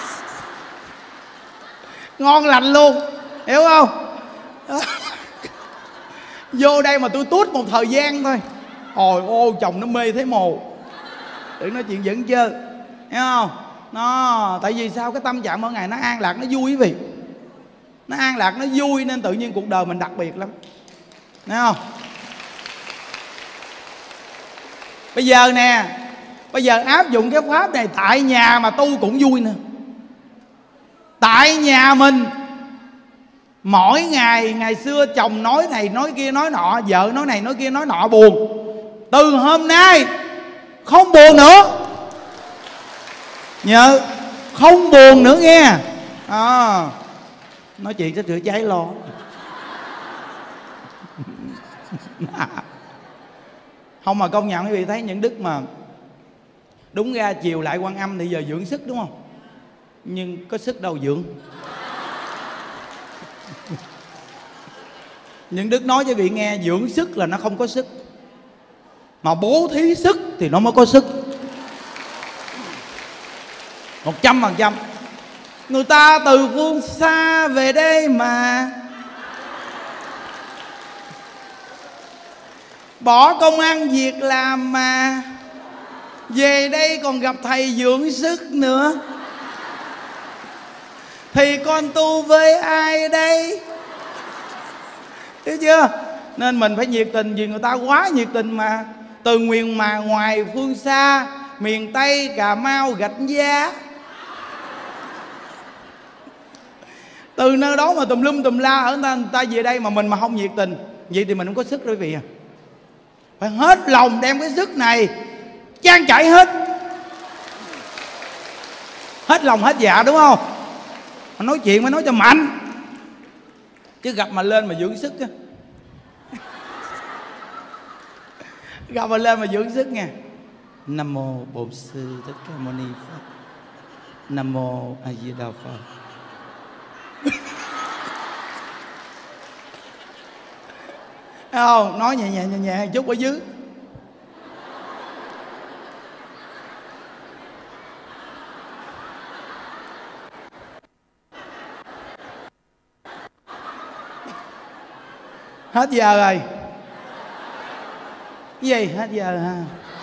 Ngon lành luôn, hiểu không? Đó. Vô đây mà tôi tút một thời gian thôi, ôi ô chồng nó mê thấy mồ, đừng nói chuyện dẫn chơi, hiểu không? Nó tại vì sao? Cái tâm trạng mỗi ngày nó an lạc, nó vui quý vị, nó an lạc, nó vui, nên tự nhiên cuộc đời mình đặc biệt lắm, thấy không? Bây giờ nè, bây giờ áp dụng cái pháp này tại nhà mà tu cũng vui nè. Tại nhà mình, mỗi ngày, ngày xưa chồng nói này nói kia nói nọ, vợ nói này nói kia nói nọ buồn. Từ hôm nay không buồn nữa. Nhớ không buồn nữa nghe. À, nói chuyện tới chữa cháy lo. Không mà công nhận quý vị thấy những đức mà đúng ra chiều lại Quan Âm thì giờ dưỡng sức đúng không? Nhưng có sức đâu dưỡng. Những đức nói cho quý vị nghe, dưỡng sức là nó không có sức, mà bố thí sức thì nó mới có sức. Một trăm phần trăm. Người ta từ phương xa về đây mà bỏ công ăn việc làm mà về đây còn gặp thầy dưỡng sức nữa, thì con tu với ai đây? Thấy chưa? Nên mình phải nhiệt tình, vì người ta quá nhiệt tình mà. Từ miền mà ngoài phương xa, miền Tây, Cà Mau, Gạch Giá, từ nơi đó mà tùm lum tùm la ở người ta, người ta về đây mà mình mà không nhiệt tình, vậy thì mình không có sức rồi quý vị à. Phải hết lòng đem cái sức này trang trải hết, hết lòng hết dạ, đúng không? Mà nói chuyện mới nói cho mạnh, chứ gặp mà lên mà dưỡng sức á. Gặp mà lên mà dưỡng sức nha. Nam mô Bổn Sư Thích Ca Mâu Ni Phật. Nam mô A Di Đà Phật. Thấy không? Nói nhẹ nhẹ nhẹ nhẹ chút ở dưới. Hết giờ rồi. Cái gì? Hết giờ ha.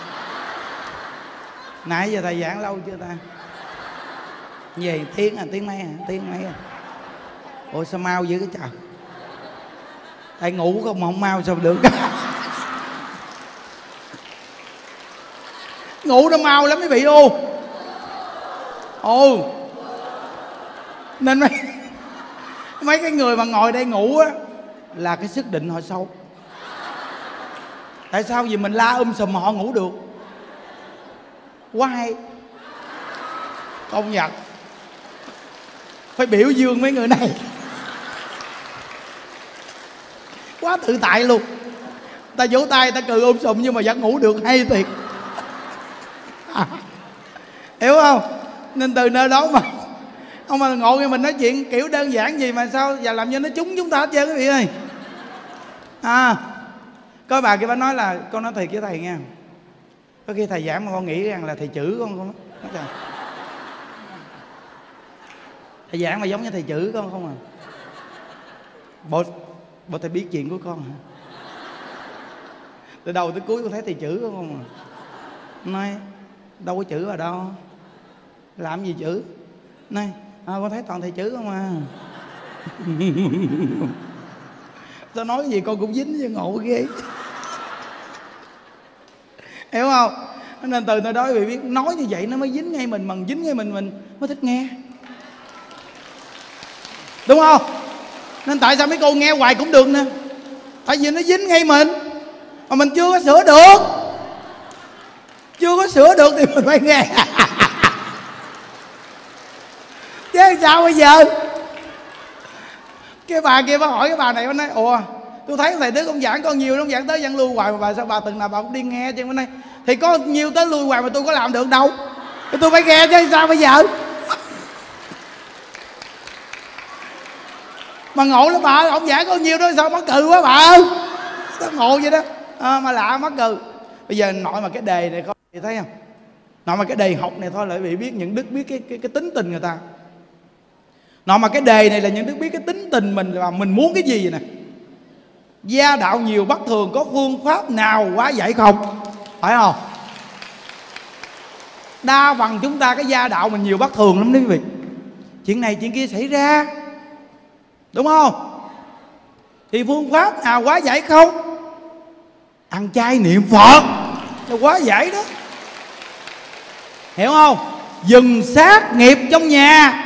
Nãy giờ thầy giảng lâu chưa ta? Cái gì? Tiếng à? Tiếng mấy à? Tiếng mấy à? Ủa sao mau dữ cái trời. Thầy ngủ không mà không mau sao được. Ngủ nó mau lắm quý vị ô. Ồ. Nên mấy mấy cái người mà ngồi đây ngủ á là cái sức định họ sâu. Tại sao? Vì mình la um sùm mà họ ngủ được. Quá hay. Công nhận. Phải biểu dương mấy người này. Quá tự tại luôn. Ta vỗ tay ta cười um sùm nhưng mà vẫn ngủ được, hay thiệt. À, hiểu không? Nên từ nơi đó mà ông mà ngộ nghe mình nói chuyện kiểu đơn giản gì mà sao và làm cho nó trúng chúng ta hết trơn quý vị ơi. À, có bà kia bà nói là con nói thiệt với thầy nha, có khi thầy giảng mà con nghĩ rằng là thầy chữ con con nói, thầy giảng mà giống như thầy chữ con không à. Bộ bộ thầy biết chuyện của con hả? Từ đầu tới cuối con thấy thầy chữ con không à. Nói đâu có chữ vào đâu, làm gì chữ. Nói à, con thấy toàn thầy chữ không à. Tao nói cái gì con cũng dính với ngộ ghê. Hiểu không? Nên từ nơi đó quý vị biết nói như vậy nó mới dính ngay mình, mà dính ngay mình mình mới thích nghe. Đúng không? Nên tại sao mấy cô nghe hoài cũng được nè, tại vì nó dính ngay mình mà mình chưa có sửa được. Chưa có sửa được thì mình phải nghe. Chứ sao bây giờ? Cái bà kia bà hỏi cái bà này, bà nói ủa tôi thấy thầy Đức ông giảng con nhiều, ông giảng tới giảng lui hoài mà bà sao bà từng nào bà cũng đi nghe chứ. Bên đây thì có nhiều tới lui hoài mà tôi có làm được đâu, thì tôi phải nghe chứ sao bây giờ. Mà ngộ lắm bà, ông giảng có nhiều đó sao mắc cừ quá bà ơi. Sao ngộ vậy đó à, mà lạ mắc cừ. Bây giờ nội mà cái đề này có chị thấy không, nội mà cái đề học này thôi là bị biết những đức biết cái, cái, cái tính tình người ta. Nội mà cái đề này là những đức biết cái tính tình mình là mình muốn cái gì nè. Gia đạo nhiều bất thường, có phương pháp nào quá giải không? Phải không? Đa phần chúng ta cái gia đạo mình nhiều bất thường lắm đó quý vị. Chuyện này chuyện kia xảy ra, đúng không? Thì phương pháp nào quá giải không? Ăn chay niệm Phật là quá giải đó. Hiểu không? Dừng sát nghiệp trong nhà.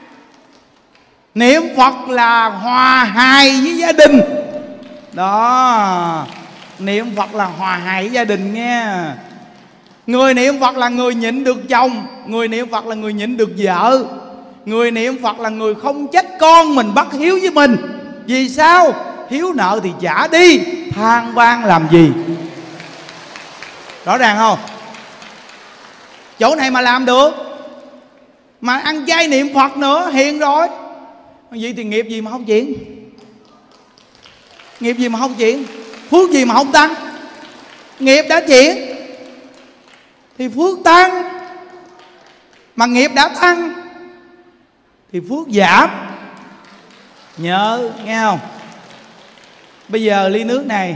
Niệm Phật là hòa hài với gia đình. Đó, niệm Phật là hòa hài với gia đình nha. Người niệm Phật là người nhịn được chồng, người niệm Phật là người nhịn được vợ, người niệm Phật là người không trách con mình bất hiếu với mình. Vì sao? Hiếu nợ thì trả đi, than van làm gì? Rõ ràng không? Chỗ này mà làm được, mà ăn chay niệm Phật nữa, hiền rồi. Vậy thì nghiệp gì mà không chuyển? Nghiệp gì mà không chuyển? Phước gì mà không tăng? Nghiệp đã chuyển thì phước tăng, mà nghiệp đã tăng thì phước giảm. Nhớ nghe không? Bây giờ ly nước này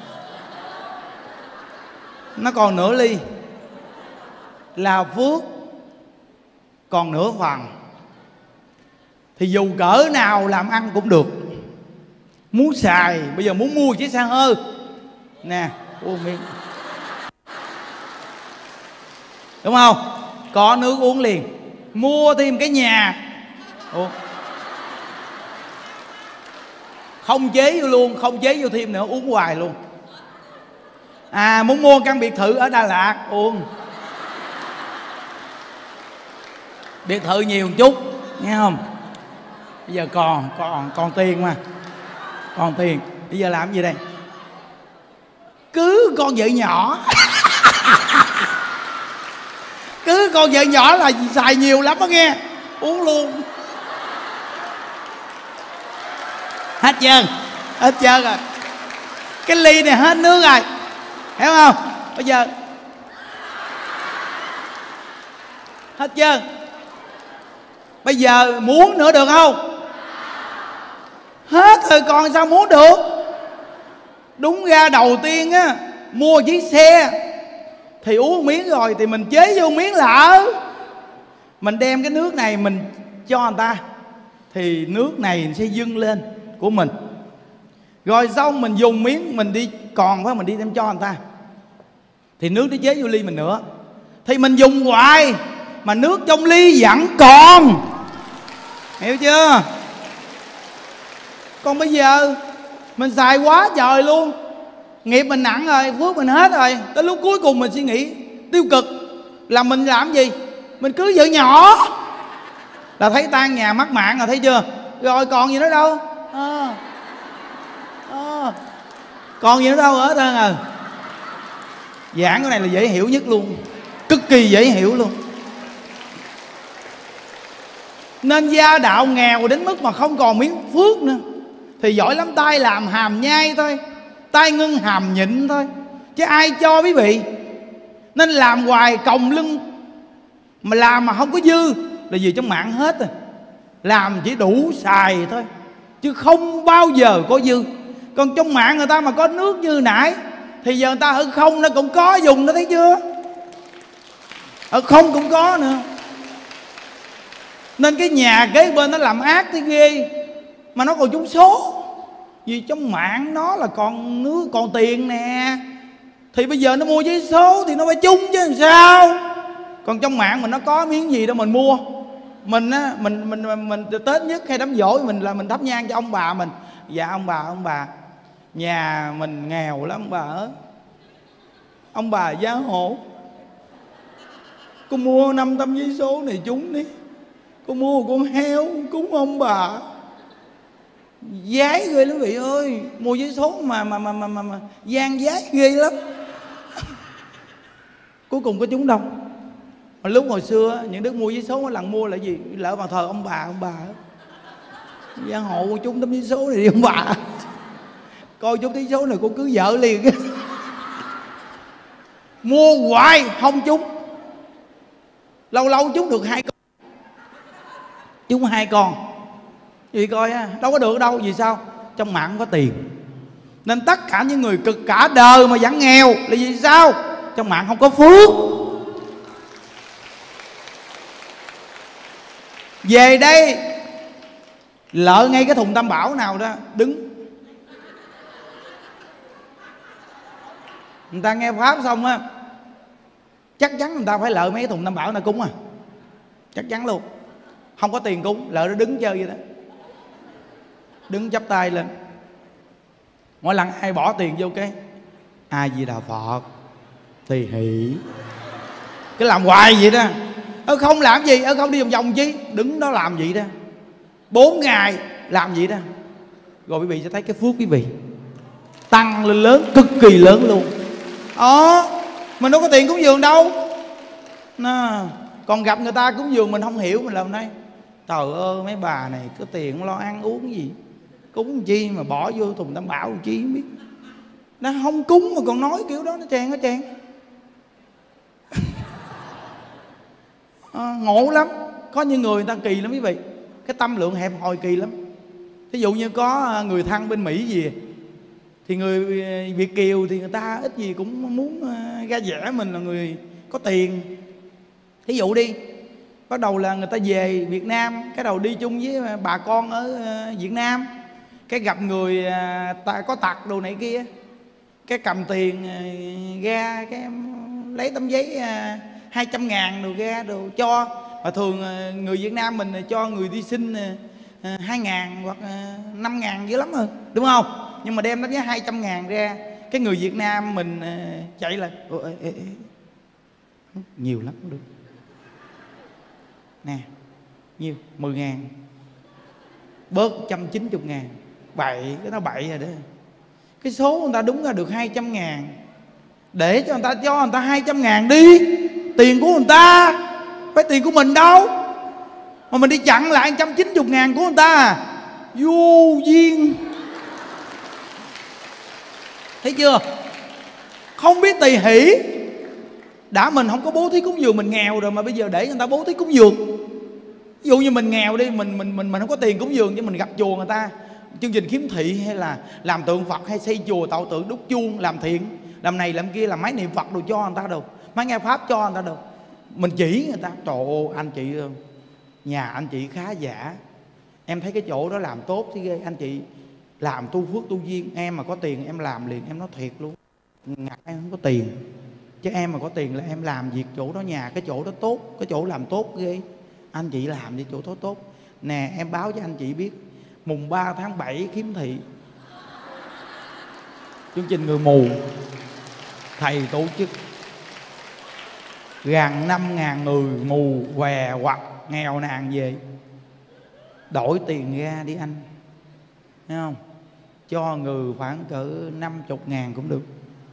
nó còn nửa ly là phước còn nửa phần, thì dù cỡ nào làm ăn cũng được. Muốn xài, bây giờ muốn mua chiếc xe hơi nè, uống miếng, đúng không? Có nước uống liền. Mua thêm cái nhà, ủa, không chế vô luôn, không chế vô thêm nữa, uống hoài luôn. À, muốn mua căn biệt thự ở Đà Lạt, uống. Biệt thự nhiều một chút, nghe không? Bây giờ còn còn còn tiền mà, còn tiền. Bây giờ làm gì đây? Cứ con vợ nhỏ cứ con vợ nhỏ là xài nhiều lắm đó nghe, uống luôn. Hết trơn, hết trơn rồi. Cái ly này hết nước rồi, hiểu không? Bây giờ hết trơn. Bây giờ muốn nữa được không? Hết rồi còn sao muốn được? Đúng ra đầu tiên á, mua chiếc xe thì uống miếng rồi thì mình chế vô miếng lỡ. Mình đem cái nước này mình cho người ta thì nước này sẽ dâng lên của mình. Rồi xong mình dùng miếng mình đi còn phải mình đi đem cho người ta thì nước nó chế vô ly mình nữa. Thì mình dùng hoài mà nước trong ly vẫn còn, hiểu chưa? Còn bây giờ mình xài quá trời luôn, nghiệp mình nặng rồi, phước mình hết rồi. Tới lúc cuối cùng mình suy nghĩ tiêu cực là mình làm gì? Mình cưới vợ nhỏ là thấy tan nhà mất mạng rồi, thấy chưa? Rồi còn gì nữa đâu à, à, còn gì nữa đâu hết trơn à. Giảng cái này là dễ hiểu nhất luôn, cực kỳ dễ hiểu luôn. Nên gia đạo nghèo đến mức mà không còn miếng phước nữa thì giỏi lắm tay làm hàm nhai thôi, tay ngưng hàm nhịn thôi, chứ ai cho quý vị. Nên làm hoài còng lưng, mà làm mà không có dư là gì trong mạng hết rồi. Làm chỉ đủ xài thôi chứ không bao giờ có dư. Còn trong mạng người ta mà có nước như nãy thì giờ người ta ở không nó cũng có dùng, nó thấy chưa? Ở không cũng có nữa. Nên cái nhà kế bên nó làm ác tới ghê mà nó còn trúng số. Vì trong mạng nó là còn nước còn tiền nè, thì bây giờ nó mua giấy số thì nó phải chung chứ làm sao. Còn trong mạng mình nó có miếng gì đâu mình mua. Mình á, mình mình mình, mình Tết nhất hay đám giỗ mình là mình thắp nhang cho ông bà mình. Dạ ông bà, ông bà nhà mình nghèo lắm ông bà ơi, ông bà giá hộ, con mua năm tấm giấy số này trúng đi, con mua một con heo cúng ông bà. Giái ghê lắm quý vị ơi, mua giấy số mà mà mà mà mà, mà gian giái ghê lắm. Cuối cùng có trúng đâu. Mà lúc hồi xưa những đứa mua giấy số mỗi lần mua là gì? Lỡ vào thờ ông bà, ông bà gia hộ trúng tấm giấy số này đi ông bà. Coi trúng giấy số này cô cưới vợ liền. Mua hoài không trúng, lâu lâu trúng được hai con, trúng hai con. Vì coi á, đâu có được đâu. Vì sao? Trong mạng không có tiền. Nên tất cả những người cực cả đời mà vẫn nghèo là vì sao? Trong mạng không có phước. Về đây lỡ ngay cái thùng tam bảo nào đó đứng, người ta nghe pháp xong á, chắc chắn người ta phải lỡ mấy cái thùng tam bảo này cúng à. Chắc chắn luôn. Không có tiền cúng, lỡ nó đứng chơi vậy đó, đứng chắp tay lên. Mỗi lần ai bỏ tiền vô cái A Di Đà Phật tỳ hỷ Cái làm hoài vậy đó. Ơ không làm gì, ơ không đi vòng vòng chi, đứng đó làm vậy đó bốn ngày làm vậy đó. Rồi quý vị sẽ thấy cái phước quý vị tăng lên lớn, cực kỳ lớn luôn. Ờ mình đâu có tiền cúng dường đâu. Nó, còn gặp người ta cúng dường mình không hiểu, mình làm đây trời ơi mấy bà này có tiền lo ăn uống gì, cúng chi mà bỏ vô thùng tam bảo chi không biết. Nó không cúng mà còn nói kiểu đó, nó chèn nó chèn. À, ngộ lắm. Có những người người ta kỳ lắm quý vị, cái tâm lượng hẹp hòi kỳ lắm. Ví dụ như có người thân bên Mỹ gì thì người Việt kiều thì người ta ít gì cũng muốn ra vẻ mình là người có tiền. Thí dụ đi, bắt đầu là người ta về Việt Nam, cái đầu đi chung với bà con ở Việt Nam, cái gặp người ta có tật đồ này kia, cái cầm tiền ra, cái lấy tấm giấy hai trăm ngàn đồ ra đồ cho. Và thường người Việt Nam mình cho người đi xin hai ngàn hoặc năm ngàn dữ lắm rồi, đúng không? Nhưng mà đem nó với hai trăm ngàn ra, cái người Việt Nam mình chạy là ê, ê, ê. Nhiều lắm cũng được. Nè, nhiêu? mười ngàn. Bớt một trăm chín mươi ngàn. Bậy, cái nó bậy rồi đó. Cái số người ta đúng ra được hai trăm ngàn, để cho người ta cho người ta hai trăm ngàn đi. Tiền của người ta, phải tiền của mình đâu. Mà mình đi chặn lại một trăm chín mươi ngàn của người ta à. Vô duyên. Thấy chưa? Không biết tỳ hỷ. Đã mình không có bố thí cúng dường, mình nghèo rồi mà bây giờ để người ta bố thí cúng dường. Ví dụ như mình nghèo đi, mình mình mình mình không có tiền cúng dường, nhưng mình gặp chùa người ta chương trình khiếm thị hay là làm tượng Phật hay xây chùa tạo tượng đúc chuông, làm thiện, làm này làm kia, làm máy niệm Phật đồ cho người ta đâu, máy nghe pháp cho người ta đâu. Mình chỉ người ta, trời ơi anh chị, nhà anh chị khá giả, em thấy cái chỗ đó làm tốt thì ghê, anh chị làm tu phước tu duyên, em mà có tiền em làm liền. Em nói thiệt luôn, ngặt em không có tiền, chứ em mà có tiền là em làm việc chỗ đó, nhà cái chỗ đó tốt, cái chỗ làm tốt ghê. Anh chị làm đi chỗ đó tốt. Nè em báo cho anh chị biết, mùng ba tháng bảy khiếm thị, chương trình người mù, thầy tổ chức gần năm ngàn người mù què hoặc nghèo nàn về, đổi tiền ra đi anh, thấy không? Cho người khoảng cỡ năm chục ngàn cũng được.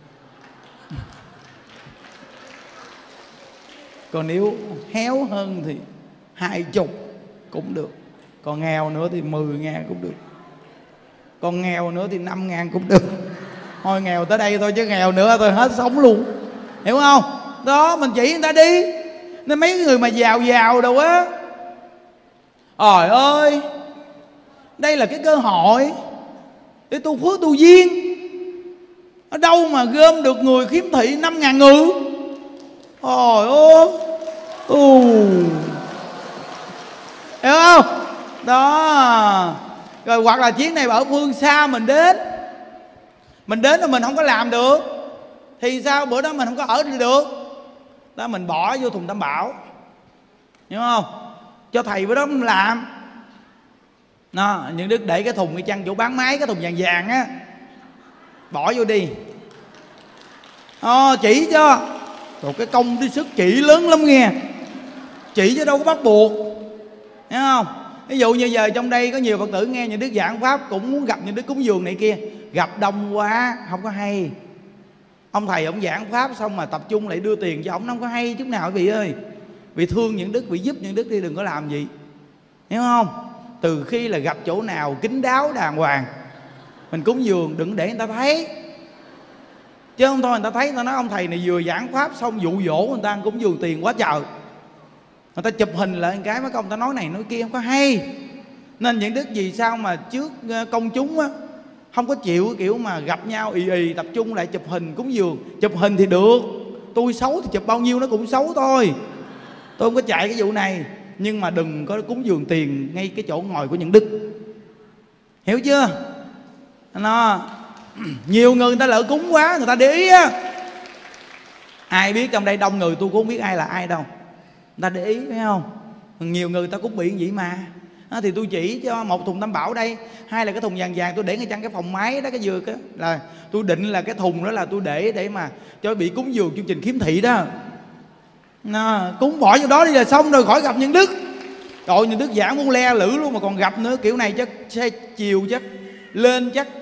Còn nếu héo hơn thì hai chục cũng được. Còn nghèo nữa thì mười ngàn cũng được. Còn nghèo nữa thì năm ngàn cũng được. Thôi nghèo tới đây thôi, chứ nghèo nữa tôi hết sống luôn. Hiểu không? Đó, mình chỉ người ta đi. Nên mấy người mà giàu giàu đâu á, trời ơi, đây là cái cơ hội để tu phước tu duyên. Ở đâu mà gom được người khiếm thị năm ngàn người. Trời ơi, ừ. Hiểu không? Đó. Rồi hoặc là chuyến này ở phương xa mình đến, mình đến là mình không có làm được thì sao? Bữa đó mình không có ở được đó, mình bỏ vô thùng tam bảo, hiểu không? Cho thầy bữa đó mình làm. Nó, những đức để cái thùng cái chăn chỗ bán máy, cái thùng vàng vàng á, bỏ vô đi. Ờ, chỉ cho. Rồi cái công đi sức chỉ lớn lắm nghe. Chỉ chứ đâu có bắt buộc, hiểu không? Ví dụ như giờ trong đây có nhiều Phật tử nghe những đức giảng pháp, cũng muốn gặp những đức cúng dường này kia, gặp đông quá không có hay. Ông thầy ông giảng pháp xong mà tập trung lại đưa tiền cho ông, nó không có hay chút nào quý vị ơi. Vì thương những đức, vì giúp những đức đi, đừng có làm gì, hiểu không? Từ khi là gặp chỗ nào kín đáo đàng hoàng, mình cúng dường đừng để người ta thấy. Chứ không thôi người ta thấy, người ta nói ông thầy này vừa giảng pháp xong dụ dỗ người ta cúng dường tiền quá trời. Người ta chụp hình lại một cái, mấy công ta nói này nói kia không có hay. Nên những đức gì sao mà trước công chúng á, không có chịu kiểu mà gặp nhau ì ì tập trung lại chụp hình cúng dường. Chụp hình thì được, tôi xấu thì chụp bao nhiêu nó cũng xấu thôi, tôi không có chạy cái vụ này. Nhưng mà đừng có cúng dường tiền ngay cái chỗ ngồi của những đức, hiểu chưa? Nó nhiều người người ta lỡ cúng quá, người ta để ý á. Ai biết trong đây đông người tôi cũng không biết ai là ai đâu, người ta để ý, phải không? Nhiều người ta cũng bị vậy mà. Đó, thì tôi chỉ cho một thùng tam bảo đây, hai là cái thùng vàng vàng tôi để ngay trong cái phòng máy đó, cái dừa cái là tôi định là cái thùng đó là tôi để để mà cho bị cúng dường chương trình khiếm thị đó. à, cúng bỏ vô đó đi là xong rồi, khỏi gặp nhân đức. Trời, nhân đức giảng muốn le lử luôn mà còn gặp nữa, kiểu này chắc xe chiều chắc lên chắc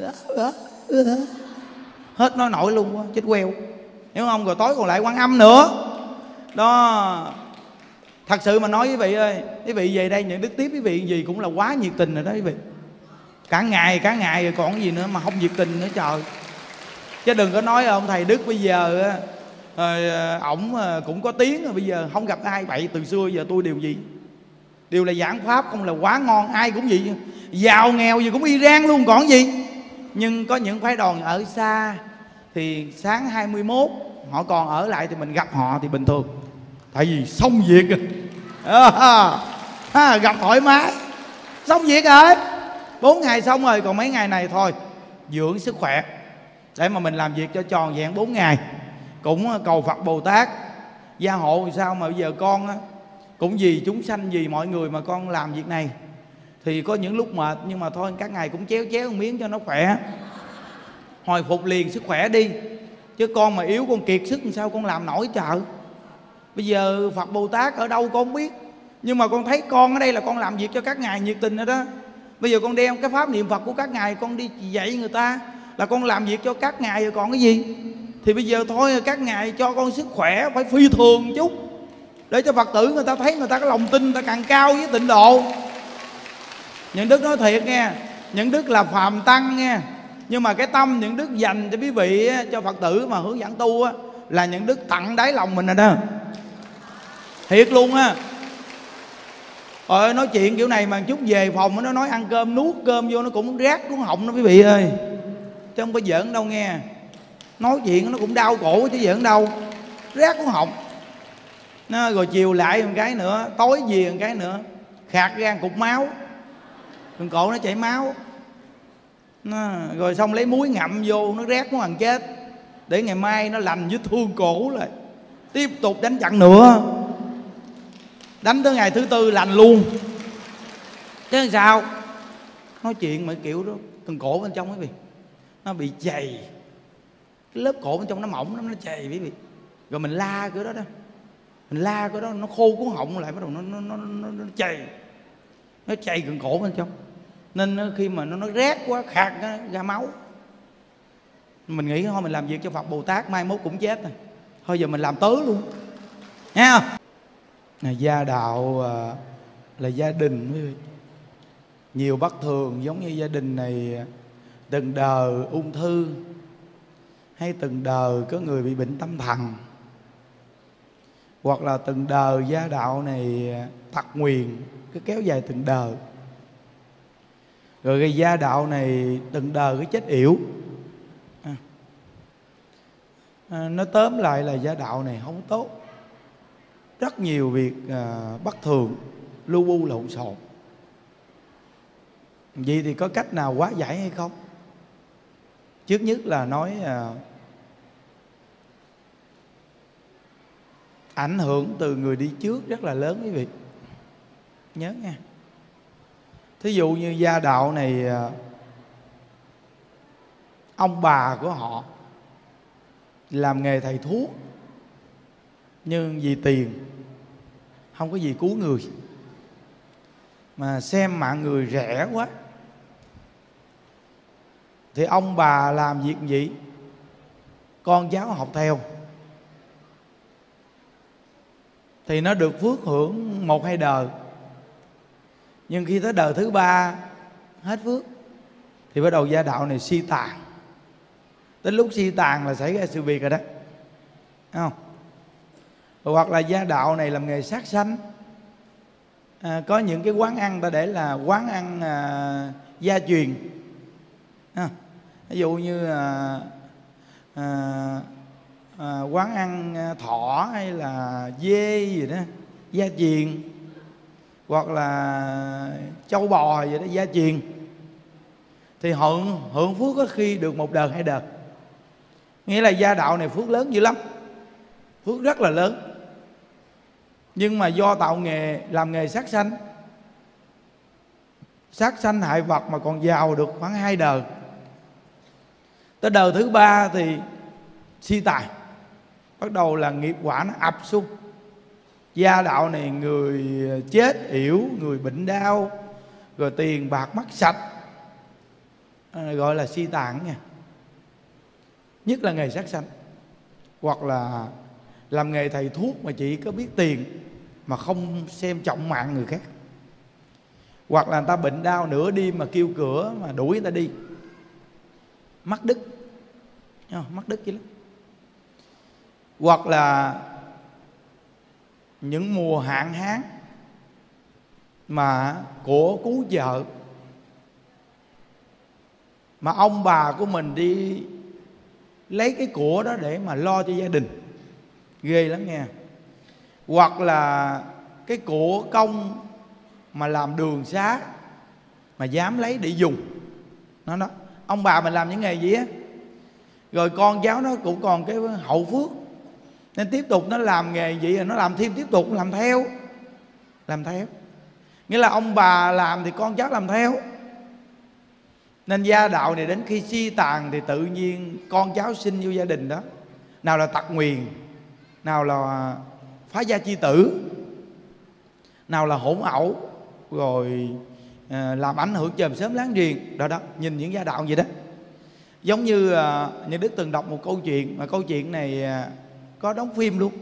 hết nói nổi luôn quá, chết queo, hiểu không? Rồi tối còn lại Quan Âm nữa đó. Thật sự mà nói quý vị ơi, quý vị về đây nhận đức tiếp quý vị gì cũng là quá nhiệt tình rồi đó quý vị. Cả ngày cả ngày rồi còn gì nữa mà không nhiệt tình nữa trời. Chứ đừng có nói ông thầy Đức bây giờ á, ổng cũng có tiếng rồi, bây giờ không gặp ai bậy. Từ xưa giờ tôi đều gì, đều là giảng pháp không là quá ngon, ai cũng vậy, giàu nghèo gì cũng y rang luôn còn gì. Nhưng có những phái đoàn ở xa thì sáng hai mươi mốt họ còn ở lại thì mình gặp họ thì bình thường, tại vì xong việc rồi. À, à, gặp thoải mái, xong việc rồi, bốn ngày xong rồi, còn mấy ngày này thôi dưỡng sức khỏe để mà mình làm việc cho tròn vẹn bốn ngày. Cũng cầu Phật Bồ Tát gia hộ làm sao mà bây giờ con cũng vì chúng sanh vì mọi người mà con làm việc này. Thì có những lúc mệt nhưng mà thôi các ngày cũng chéo chéo một miếng cho nó khỏe, hồi phục liền sức khỏe đi. Chứ con mà yếu con kiệt sức làm sao con làm nổi chợ. Bây giờ Phật Bồ Tát ở đâu con không biết, nhưng mà con thấy con ở đây là con làm việc cho các ngài nhiệt tình rồi đó. Bây giờ con đem cái pháp niệm Phật của các ngài con đi dạy người ta là con làm việc cho các ngài rồi còn cái gì. Thì bây giờ thôi các ngài cho con sức khỏe phải phi thường chút, để cho Phật tử người ta thấy, người ta có lòng tin, người ta càng cao với tịnh độ. Những đức nói thiệt nghe, những đức là phàm tăng nghe, nhưng mà cái tâm những đức dành cho quý vị, cho Phật tử mà hướng dẫn tu á, là những đức tặng đáy lòng mình rồi đó, thiệt luôn á. Rồi nói chuyện kiểu này mà chút về phòng nó nói ăn cơm, nuốt cơm vô nó cũng rát xuống họng đó quý vị ơi, chứ không có giỡn đâu nghe. Nói chuyện nó cũng đau cổ chứ giỡn đâu, rát xuống họng nó. Rồi chiều lại một cái nữa, tối về một cái nữa, khạc ra một cục máu, cần cổ nó chảy máu nó, rồi xong lấy muối ngậm vô nó rét muốn ăn chết, để ngày mai nó lành vết thương cổ lại, tiếp tục đánh chặn nữa, đánh tới ngày thứ tư lành luôn. Chứ sao nói chuyện mà kiểu đó, cần cổ bên trong quý vị nó bị chày, cái lớp cổ bên trong nó mỏng lắm, nó chày quý vị. Rồi mình la cửa đó đó, mình la cửa đó nó khô cuốn họng lại, bắt đầu nó nó nó, nó, nó chày, nó chày cần cổ bên trong. Nên khi mà nó nó rét quá khạc ra máu, mình nghĩ thôi mình làm việc cho Phật Bồ Tát mai mốt cũng chết rồi, thôi giờ mình làm tớ luôn nghe không. Gia đạo là gia đình quý vị, nhiều bất thường, giống như gia đình này từng đời ung thư, hay từng đời có người bị bệnh tâm thần, hoặc là từng đời gia đạo này tật nguyền cứ kéo dài từng đời. Rồi cái gia đạo này từng đời cái chết yểu. à. À, nói tóm lại là gia đạo này không tốt, rất nhiều việc à, bất thường, lu bu lộn xộn. Vậy thì có cách nào hóa giải hay không? Trước nhất là nói à, ảnh hưởng từ người đi trước rất là lớn quý vị, nhớ nha. Thí dụ như gia đạo này ông bà của họ làm nghề thầy thuốc, nhưng vì tiền không có gì cứu người, mà xem mạng người rẻ quá, thì ông bà làm việc gì con cháu học theo, thì nó được phước hưởng một hai đời. Nhưng khi tới đời thứ ba hết phước thì bắt đầu gia đạo này suy tàn. Đến lúc suy tàn là xảy ra sự việc rồi đó, thấy không? Hoặc là gia đạo này làm nghề sát sanh, à, có những cái quán ăn ta để là quán ăn à, gia truyền, à, ví dụ như à, à, à, quán ăn thỏ hay là dê gì đó gia truyền, hoặc là châu bò gì đó gia truyền, thì hưởng hưởng phước có khi được một đời hai đời. Nghĩa là gia đạo này phước lớn dữ lắm, phước rất là lớn. Nhưng mà do tạo nghề làm nghề sát sanh, sát sanh hại vật mà còn giàu được khoảng hai đời, tới đời thứ ba thì suy tài, bắt đầu là nghiệp quả nó ập xuống, Gia đạo này người chết yểu, người bệnh đau, rồi tiền bạc mất sạch, à, gọi là si tàn nha. Nhất là nghề sát sanh, hoặc là làm nghề thầy thuốc mà chỉ có biết tiền mà không xem trọng mạng người khác, hoặc là người ta bệnh đau nửa đêm mà kêu cửa mà đuổi người ta đi, mất đức, mất đức chứ lắm. Hoặc là những mùa hạn hán mà của cứu trợ, mà ông bà của mình đi lấy cái của đó để mà lo cho gia đình, ghê lắm nha. Hoặc là cái của công mà làm đường xá mà dám lấy để dùng, nó đó. Ông bà mình làm những nghề gì á, rồi con cháu nó cũng còn cái hậu phước, nên tiếp tục nó làm nghề gì, nó làm thêm, tiếp tục làm theo, làm theo. Nghĩa là ông bà làm thì con cháu làm theo. Nên gia đạo này đến khi suy tàn thì tự nhiên con cháu sinh vô gia đình đó, nào là tật nguyền, nào là phá gia chi tử, nào là hỗn ẩu, rồi à, làm ảnh hưởng chòm xóm láng giềng. Đó đó, nhìn những gia đạo vậy đó. Giống như à, Nhân Đức từng đọc một câu chuyện, mà câu chuyện này à, có đóng phim luôn.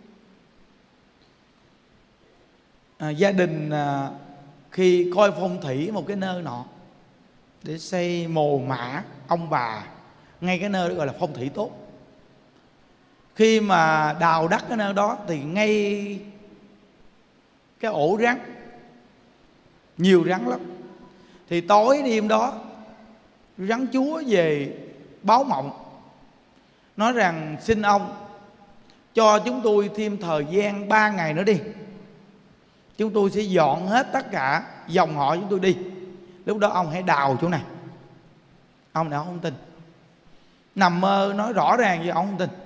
à, Gia đình à, khi coi phong thủy một cái nơi nọ để xây mồ mả ông bà, ngay cái nơi đó gọi là phong thủy tốt. Khi mà đào đất cái nơi đó thì ngay cái ổ rắn, nhiều rắn lắm, thì tối đêm đó rắn chúa về báo mộng, nói rằng xin ông cho chúng tôi thêm thời gian ba ngày nữa đi, chúng tôi sẽ dọn hết tất cả dòng họ chúng tôi đi, lúc đó ông hãy đào chỗ này. Ông nào không tin, nằm mơ nói rõ ràng vậy, ông không tin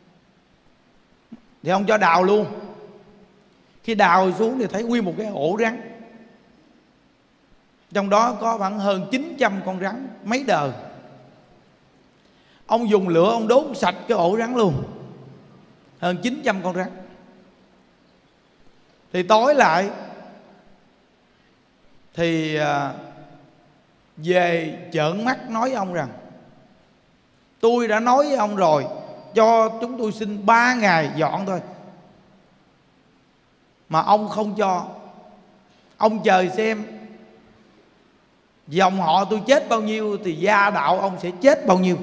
thì ông cho đào luôn. Khi đào xuống thì thấy nguyên một cái ổ rắn, trong đó có khoảng hơn chín trăm con rắn mấy đời. Ông dùng lửa ông đốt sạch cái ổ rắn luôn, hơn chín trăm con rắn. Thì tối lại thì về trợn mắt nói với ông rằng tôi đã nói với ông rồi, cho chúng tôi xin ba ngày dọn thôi, mà ông không cho. Ông chờ xem dòng họ tôi chết bao nhiêu thì gia đạo ông sẽ chết bao nhiêu.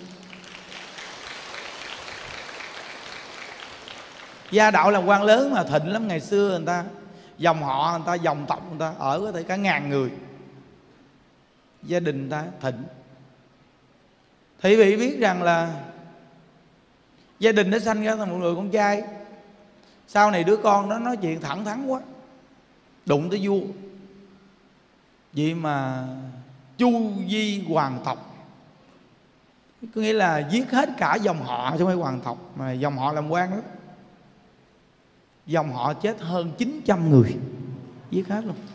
Gia đạo là quan lớn mà thịnh lắm. Ngày xưa người ta dòng họ, người ta dòng tộc người ta ở có thể cả ngàn người, gia đình người ta thịnh. Thì vị biết rằng là gia đình nó sanh ra thành một người con trai, sau này đứa con đó nói chuyện thẳng thắn quá, đụng tới vua. Vậy mà chu di hoàng tộc, có nghĩa là giết hết cả dòng họ chứ không phải hoàng tộc, mà dòng họ làm quan đó. Dòng họ chết hơn chín trăm người, giết hết luôn.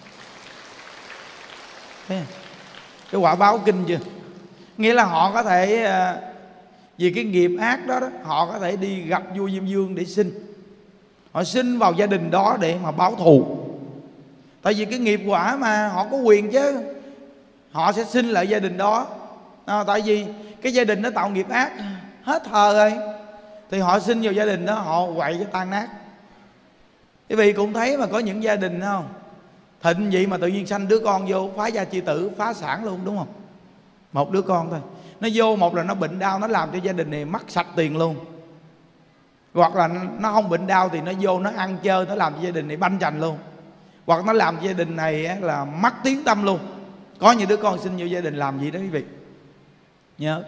Thấy không? Cái quả báo kinh chưa? Nghĩa là họ có thể vì cái nghiệp ác đó, đó họ có thể đi gặp vua Diêm Vương để xin. Họ xin vào gia đình đó để mà báo thù. Tại vì cái nghiệp quả mà họ có quyền chứ, họ sẽ xin lại gia đình đó. à, Tại vì cái gia đình nó tạo nghiệp ác hết thờ rồi, thì họ xin vào gia đình đó, họ quậy cho tan nát. Quý vị cũng thấy mà có những gia đình không thịnh vậy mà tự nhiên sanh đứa con vô phá gia chi tử, phá sản luôn, đúng không? Một đứa con thôi, nó vô một là nó bệnh đau, nó làm cho gia đình này mất sạch tiền luôn. Hoặc là nó không bệnh đau thì nó vô nó ăn chơi, nó làm cho gia đình này banh chành luôn. Hoặc nó làm cho gia đình này là mất tiếng tâm luôn. Có những đứa con sinh vô gia đình làm gì đó quý vị nhớ.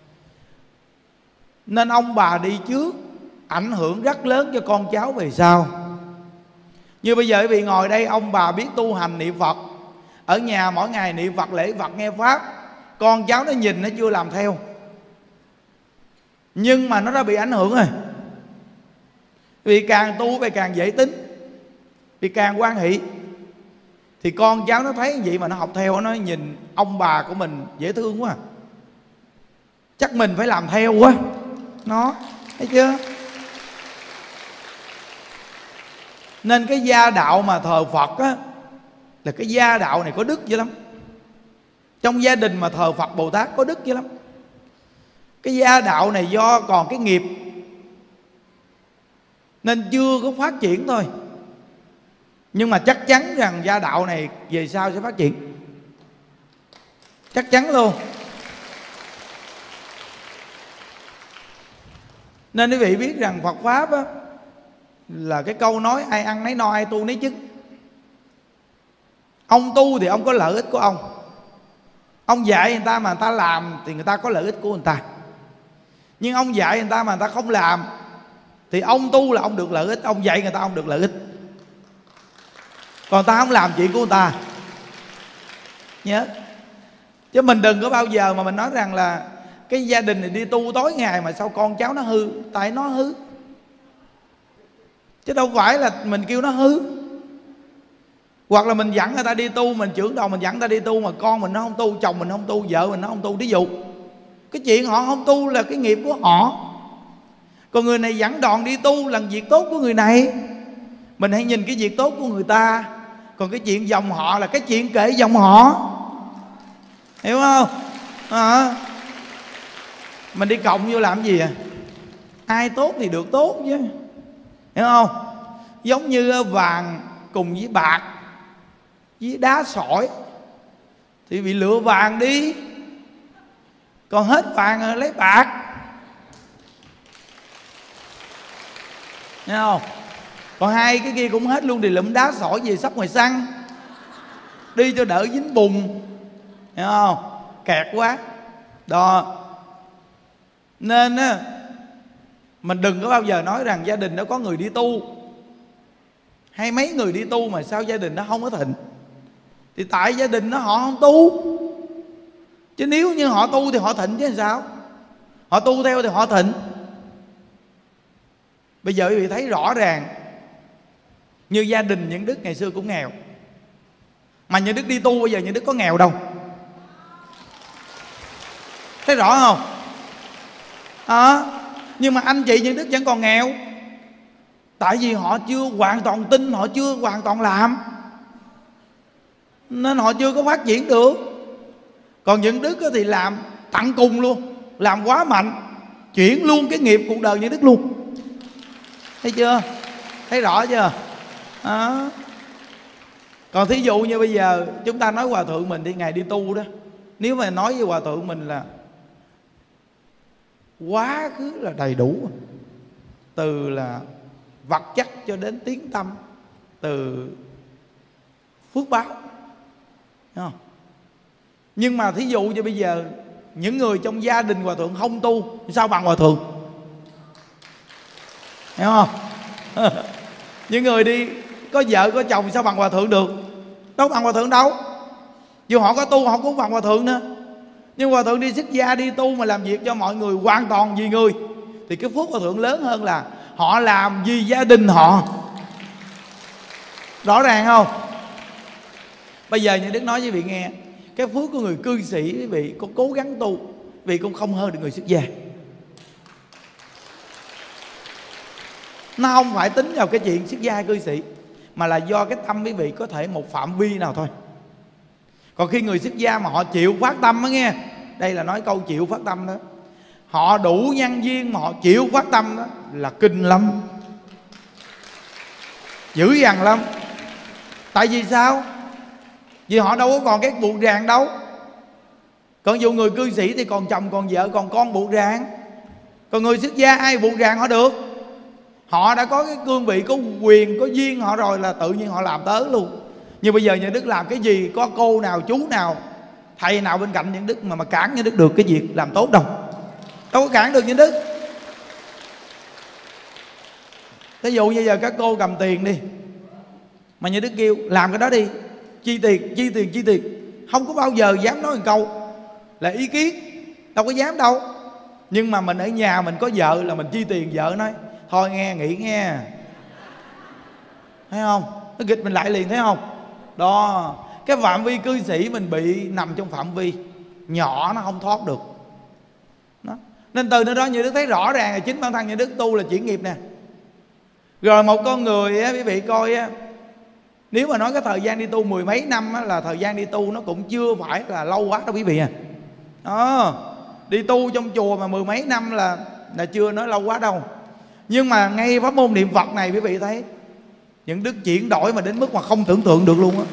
Nên ông bà đi trước ảnh hưởng rất lớn cho con cháu về sau. Như bây giờ quý vị ngồi đây, ông bà biết tu hành niệm Phật, ở nhà mỗi ngày niệm Phật, lễ Phật, nghe Pháp, con cháu nó nhìn nó chưa làm theo, nhưng mà nó đã bị ảnh hưởng rồi. Vì càng tu về càng dễ tính, vì càng quan hỷ, thì con cháu nó thấy vậy mà nó học theo. Nó nhìn ông bà của mình dễ thương quá, chắc mình phải làm theo quá. Nó thấy chưa? Nên cái gia đạo mà thờ Phật á, là cái gia đạo này có đức dữ lắm. Trong gia đình mà thờ Phật Bồ Tát có đức dữ lắm. Cái gia đạo này do còn cái nghiệp nên chưa có phát triển thôi. Nhưng mà chắc chắn rằng gia đạo này về sau sẽ phát triển, chắc chắn luôn. Nên quý vị biết rằng Phật Pháp á, là cái câu nói ai ăn nấy no, ai tu nấy chức. Ông tu thì ông có lợi ích của ông, ông dạy người ta mà người ta làm thì người ta có lợi ích của người ta. Nhưng ông dạy người ta mà người ta không làm thì ông tu là ông được lợi ích, ông dạy người ta ông được lợi ích, còn ta không làm chuyện của người ta. Nhớ. Chứ mình đừng có bao giờ mà mình nói rằng là cái gia đình này đi tu tối ngày mà sao con cháu nó hư. Tại nó hư, chứ đâu phải là mình kêu nó hư. Hoặc là mình dẫn người ta đi tu, mình trưởng đầu mình dẫn người ta đi tu mà con mình nó không tu, chồng mình không tu, vợ mình nó không tu. Ví dụ cái chuyện họ không tu là cái nghiệp của họ, còn người này dẫn đoàn đi tu là việc tốt của người này. Mình hãy nhìn cái việc tốt của người ta, còn cái chuyện dòng họ là cái chuyện kể dòng họ, hiểu không? À, mình đi cộng vô làm gì à? Ai tốt thì được tốt chứ, hiểu không? Giống như vàng cùng với bạc với đá sỏi thì bị lựa vàng đi, còn hết vàng rồi lấy bạc, thấy không? Còn hai cái kia cũng hết luôn thì lụm đá sỏi về sắp ngoài xăng đi cho đỡ dính bùn, thấy không? Kẹt quá đó. Nên á, mình đừng có bao giờ nói rằng gia đình đó có người đi tu hay mấy người đi tu mà sao gia đình nó không có thịnh. Thì tại gia đình nó họ không tu, chứ nếu như họ tu thì họ thịnh chứ làm sao. Họ tu theo thì họ thịnh. Bây giờ quý vị thấy rõ ràng, như gia đình những Đức ngày xưa cũng nghèo, mà những Đức đi tu bây giờ những Đức có nghèo đâu. Thấy rõ không? À, nhưng mà anh chị những Đức vẫn còn nghèo, tại vì họ chưa hoàn toàn tin, họ chưa hoàn toàn làm, nên họ chưa có phát triển được. Còn những Đức thì làm tận cùng luôn, làm quá mạnh, chuyển luôn cái nghiệp cuộc đời những Đức luôn. Thấy chưa? Thấy rõ chưa? À. Còn thí dụ như bây giờ chúng ta nói hòa thượng mình đi, ngày đi tu đó, nếu mà nói với hòa thượng mình là quá khứ là đầy đủ, từ là vật chất cho đến tiếng tâm, từ phước báo, thấy không? Nhưng mà thí dụ như bây giờ những người trong gia đình hòa thượng không tu, sao bằng hòa thượng, hiểu không? Những người đi có vợ có chồng sao bằng hòa thượng được? Đâu bằng hòa thượng đâu. Dù họ có tu họ cũng bằng hòa thượng nữa. Nhưng hòa thượng đi xuất gia đi tu mà làm việc cho mọi người hoàn toàn vì người, thì cái phước hòa thượng lớn hơn là họ làm vì gia đình họ. Rõ ràng không? Bây giờ như Đức nói với vị nghe, cái phước của người cư sĩ quý vị có cố gắng tu, vì cũng không hơn được người xuất gia. Nó không phải tính vào cái chuyện xuất gia cư sĩ, mà là do cái tâm quý vị có thể một phạm vi nào thôi. Còn khi người xuất gia mà họ chịu phát tâm đó nghe, đây là nói câu chịu phát tâm đó, họ đủ nhân duyên mà họ chịu phát tâm đó là kinh lắm, dữ dằn lắm. Tại vì sao? Vì họ đâu có còn cái buộc ràng đâu. Còn dù người cư sĩ thì còn chồng còn vợ còn con buộc ràng, còn người xuất gia ai buộc ràng họ được? Họ đã có cái cương vị, có quyền, có duyên họ rồi là tự nhiên họ làm tới luôn. Nhưng bây giờ nhà Đức làm cái gì có cô nào, chú nào, thầy nào bên cạnh những Đức mà mà cản những Đức được cái việc làm tốt đâu. Đâu có cản được những Đức. Ví dụ như giờ các cô cầm tiền đi, mà nhà Đức kêu làm cái đó đi, chi tiền, chi tiền, chi tiền, không có bao giờ dám nói một câu là ý kiến, đâu có dám đâu. Nhưng mà mình ở nhà mình có vợ là mình chi tiền, vợ nói thôi nghe, nghỉ nghe, thấy không? Nó nghịch mình lại liền, thấy không? Đó, cái phạm vi cư sĩ mình bị nằm trong phạm vi nhỏ, nó không thoát được đó. Nên từ nơi đó như Đức thấy rõ ràng là chính bản thân như Đức tu là chuyển nghiệp nè. Rồi một con người á, quý vị coi á, nếu mà nói cái thời gian đi tu mười mấy năm á, là thời gian đi tu nó cũng chưa phải là lâu quá đâu quý vị à. Đó, đi tu trong chùa mà mười mấy năm là là chưa nói lâu quá đâu. Nhưng mà ngay pháp môn niệm Phật này quý vị thấy những đức chuyển đổi mà đến mức mà không tưởng tượng được luôn á.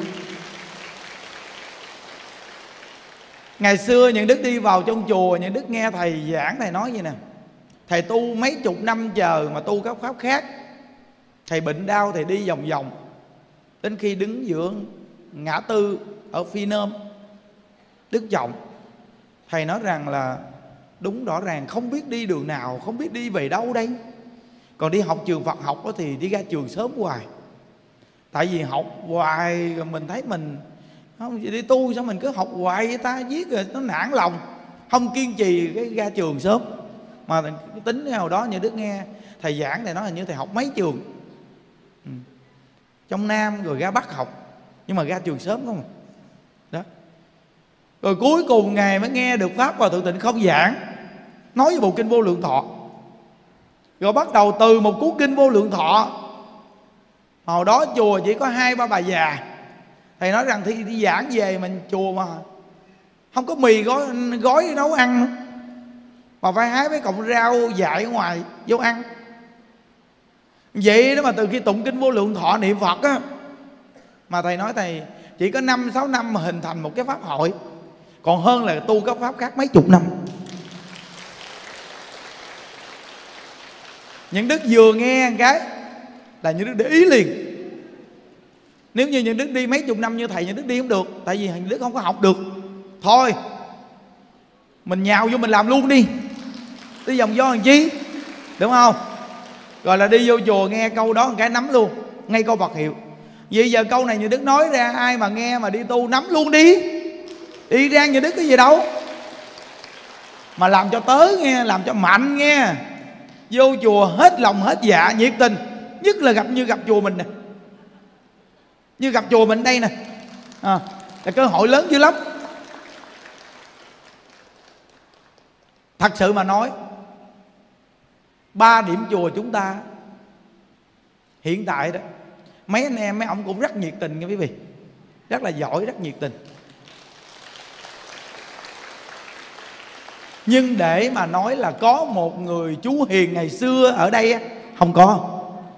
Ngày xưa những đức đi vào trong chùa, những đức nghe thầy giảng, thầy nói gì nè: thầy tu mấy chục năm chờ mà tu các pháp khác. Thầy bệnh đau thầy đi vòng vòng, đến khi đứng giữa ngã tư ở Phi Nôm Đức Trọng, thầy nói rằng là đúng rõ ràng không biết đi đường nào, không biết đi về đâu đây. Còn đi học trường Phật học thì đi ra trường sớm hoài. Tại vì học hoài rồi mình thấy mình không đi tu, sao mình cứ học hoài vậy ta, viết rồi nó nản lòng, không kiên trì cái ra trường sớm. Mà tính cái hồi đó như đức nghe thầy giảng, thầy nói là như thầy học mấy trường ừ. trong Nam rồi ra Bắc học, nhưng mà ra trường sớm không đó. Rồi cuối cùng ngày mới nghe được pháp Hòa Thượng Tịnh Không giảng, nói về bộ kinh Vô Lượng Thọ. Rồi bắt đầu từ một cuốn kinh Vô Lượng Thọ, hồi đó chùa chỉ có hai ba bà già, thầy nói rằng thi đi giảng về mình chùa mà không có mì gói, gói nấu ăn nữa, mà phải hái mấy cọng rau dại ở ngoài vô ăn. Vậy đó mà từ khi tụng kinh Vô Lượng Thọ niệm Phật á, mà thầy nói thầy chỉ có năm sáu năm mà hình thành một cái pháp hội, còn hơn là tu các pháp khác mấy chục năm. Những đức vừa nghe một cái là những đức để ý liền. Nếu như những đức đi mấy chục năm như thầy, những đức đi không được, tại vì những đức không có học được. Thôi mình nhào vô mình làm luôn đi, đi vòng vo làm chi, đúng không? Rồi là đi vô chùa nghe câu đó một cái nắm luôn, ngay câu Phật hiệu. Vậy giờ câu này như đức nói ra, ai mà nghe mà đi tu nắm luôn đi. Y rang như đức cái gì đâu, mà làm cho tới nghe, làm cho mạnh nghe. Vô chùa hết lòng hết dạ nhiệt tình, nhất là gặp như gặp chùa mình nè, như gặp chùa mình đây nè à, là cơ hội lớn dữ lắm. Thật sự mà nói, ba điểm chùa chúng ta hiện tại đó, mấy anh em mấy ông cũng rất nhiệt tình nha quý vị, rất là giỏi, rất nhiệt tình. Nhưng để mà nói là có một người chú hiền ngày xưa ở đây á, không có.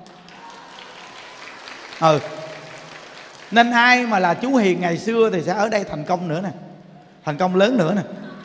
Ừ. Nên ai mà là chú hiền ngày xưa thì sẽ ở đây thành công nữa nè, thành công lớn nữa nè,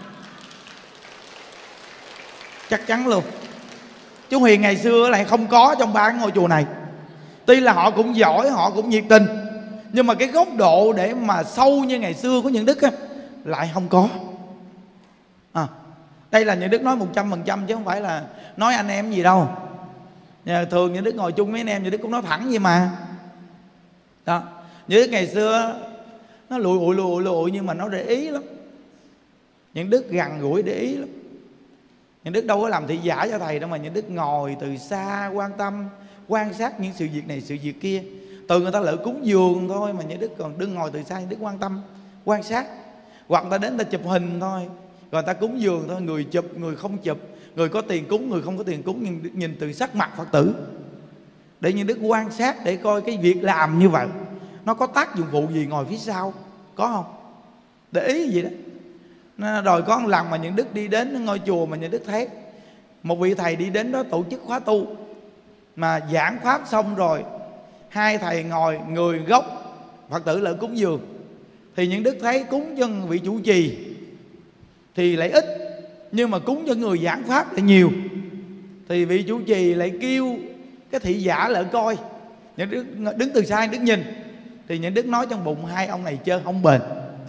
chắc chắn luôn. Chú hiền ngày xưa lại không có trong ba ngôi chùa này. Tuy là họ cũng giỏi, họ cũng nhiệt tình, nhưng mà cái góc độ để mà sâu như ngày xưa của những đức á, lại không có à. Đây là những đức nói một trăm phần trăm chứ không phải là nói anh em gì đâu. Thường những đức ngồi chung với anh em, những đức cũng nói thẳng vậy mà đó. Những đức ngày xưa nó lụi ụi lụi ụi lụi, nhưng mà nó để ý lắm. Những đức gần gũi để ý lắm. Những đức đâu có làm thị giả cho thầy đâu, mà những đức ngồi từ xa quan tâm, quan sát những sự việc này sự việc kia. Từ người ta lỡ cúng dường thôi mà những đức còn đứng ngồi từ xa, những đức quan tâm quan sát. Hoặc người ta đến ta chụp hình thôi, rồi người ta cúng dường thôi, người chụp người không chụp, người có tiền cúng người không có tiền cúng, nhưng nhìn từ sắc mặt Phật tử để những đức quan sát, để coi cái việc làm như vậy nó có tác dụng phụ gì ngồi phía sau, có không, để ý gì đó. Rồi có một lần mà những đức đi đến ngôi chùa mà những đức thấy một vị thầy đi đến đó tổ chức khóa tu, mà giảng pháp xong rồi hai thầy ngồi người gốc, Phật tử lại cúng dường, thì những đức thấy cúng cho vị chủ trì thì lại ít, nhưng mà cúng cho người giảng pháp lại nhiều. Thì vị chủ trì lại kêu cái thị giả lại coi, những đức đứng từ xa, những đức nhìn, thì những đức nói trong bụng hai ông này chơi không bền,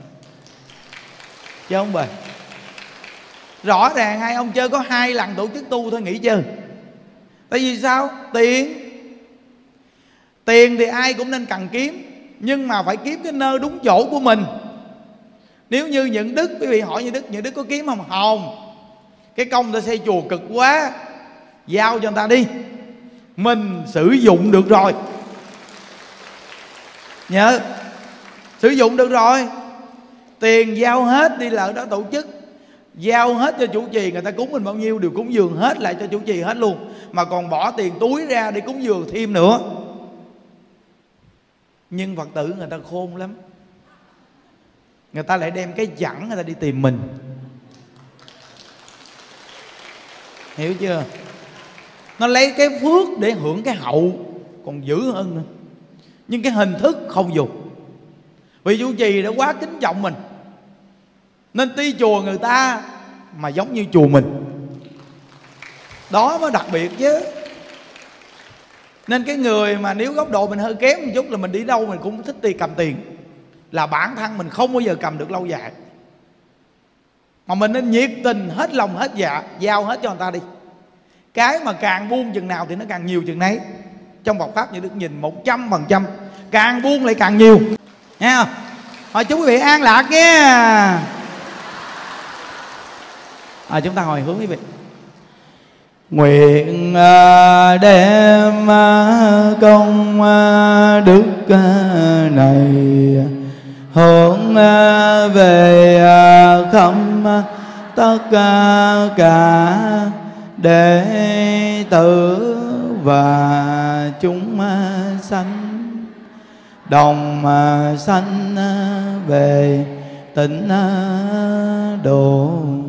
chơi không bền. Rõ ràng hai ông chơi có hai lần tổ chức tu thôi nghỉ chơi. Tại vì sao? Tiền. Tiền thì ai cũng nên cần kiếm, nhưng mà phải kiếm cái nơi đúng chỗ của mình. Nếu như những đức, quý vị hỏi những đức, những đức có kiếm không? Không. Cái công ta xây chùa cực quá, giao cho người ta đi, mình sử dụng được rồi. Nhớ, sử dụng được rồi. Tiền giao hết đi lỡ đó tổ chức, giao hết cho chủ trì, người ta cúng mình bao nhiêu đều cúng dường hết lại cho chủ trì hết luôn, mà còn bỏ tiền túi ra để cúng dường thêm nữa. Nhưng Phật tử người ta khôn lắm, người ta lại đem cái dẫn người ta đi tìm mình, hiểu chưa? Nó lấy cái phước để hưởng cái hậu còn dữ hơn nữa, nhưng cái hình thức không dùng. Vì chủ trì đã quá kính trọng mình, nên tuy chùa người ta mà giống như chùa mình, đó mới đặc biệt chứ. Nên cái người mà nếu góc độ mình hơi kém một chút là mình đi đâu mình cũng thích đi cầm tiền, là bản thân mình không bao giờ cầm được lâu dài. Mà mình nên nhiệt tình, hết lòng hết dạ, giao hết cho người ta đi. Cái mà càng buông chừng nào thì nó càng nhiều chừng nấy. Trong Phật Pháp như Đức nhìn một trăm phần trăm, càng buông lại càng nhiều, nghe không? Hỏi chú quý vị an lạc nha. À, chúng ta hồi hướng quý vị. Nguyện đem công đức này hướng về khắp tất cả đệ tử và chúng sanh, đồng sanh về tịnh độ.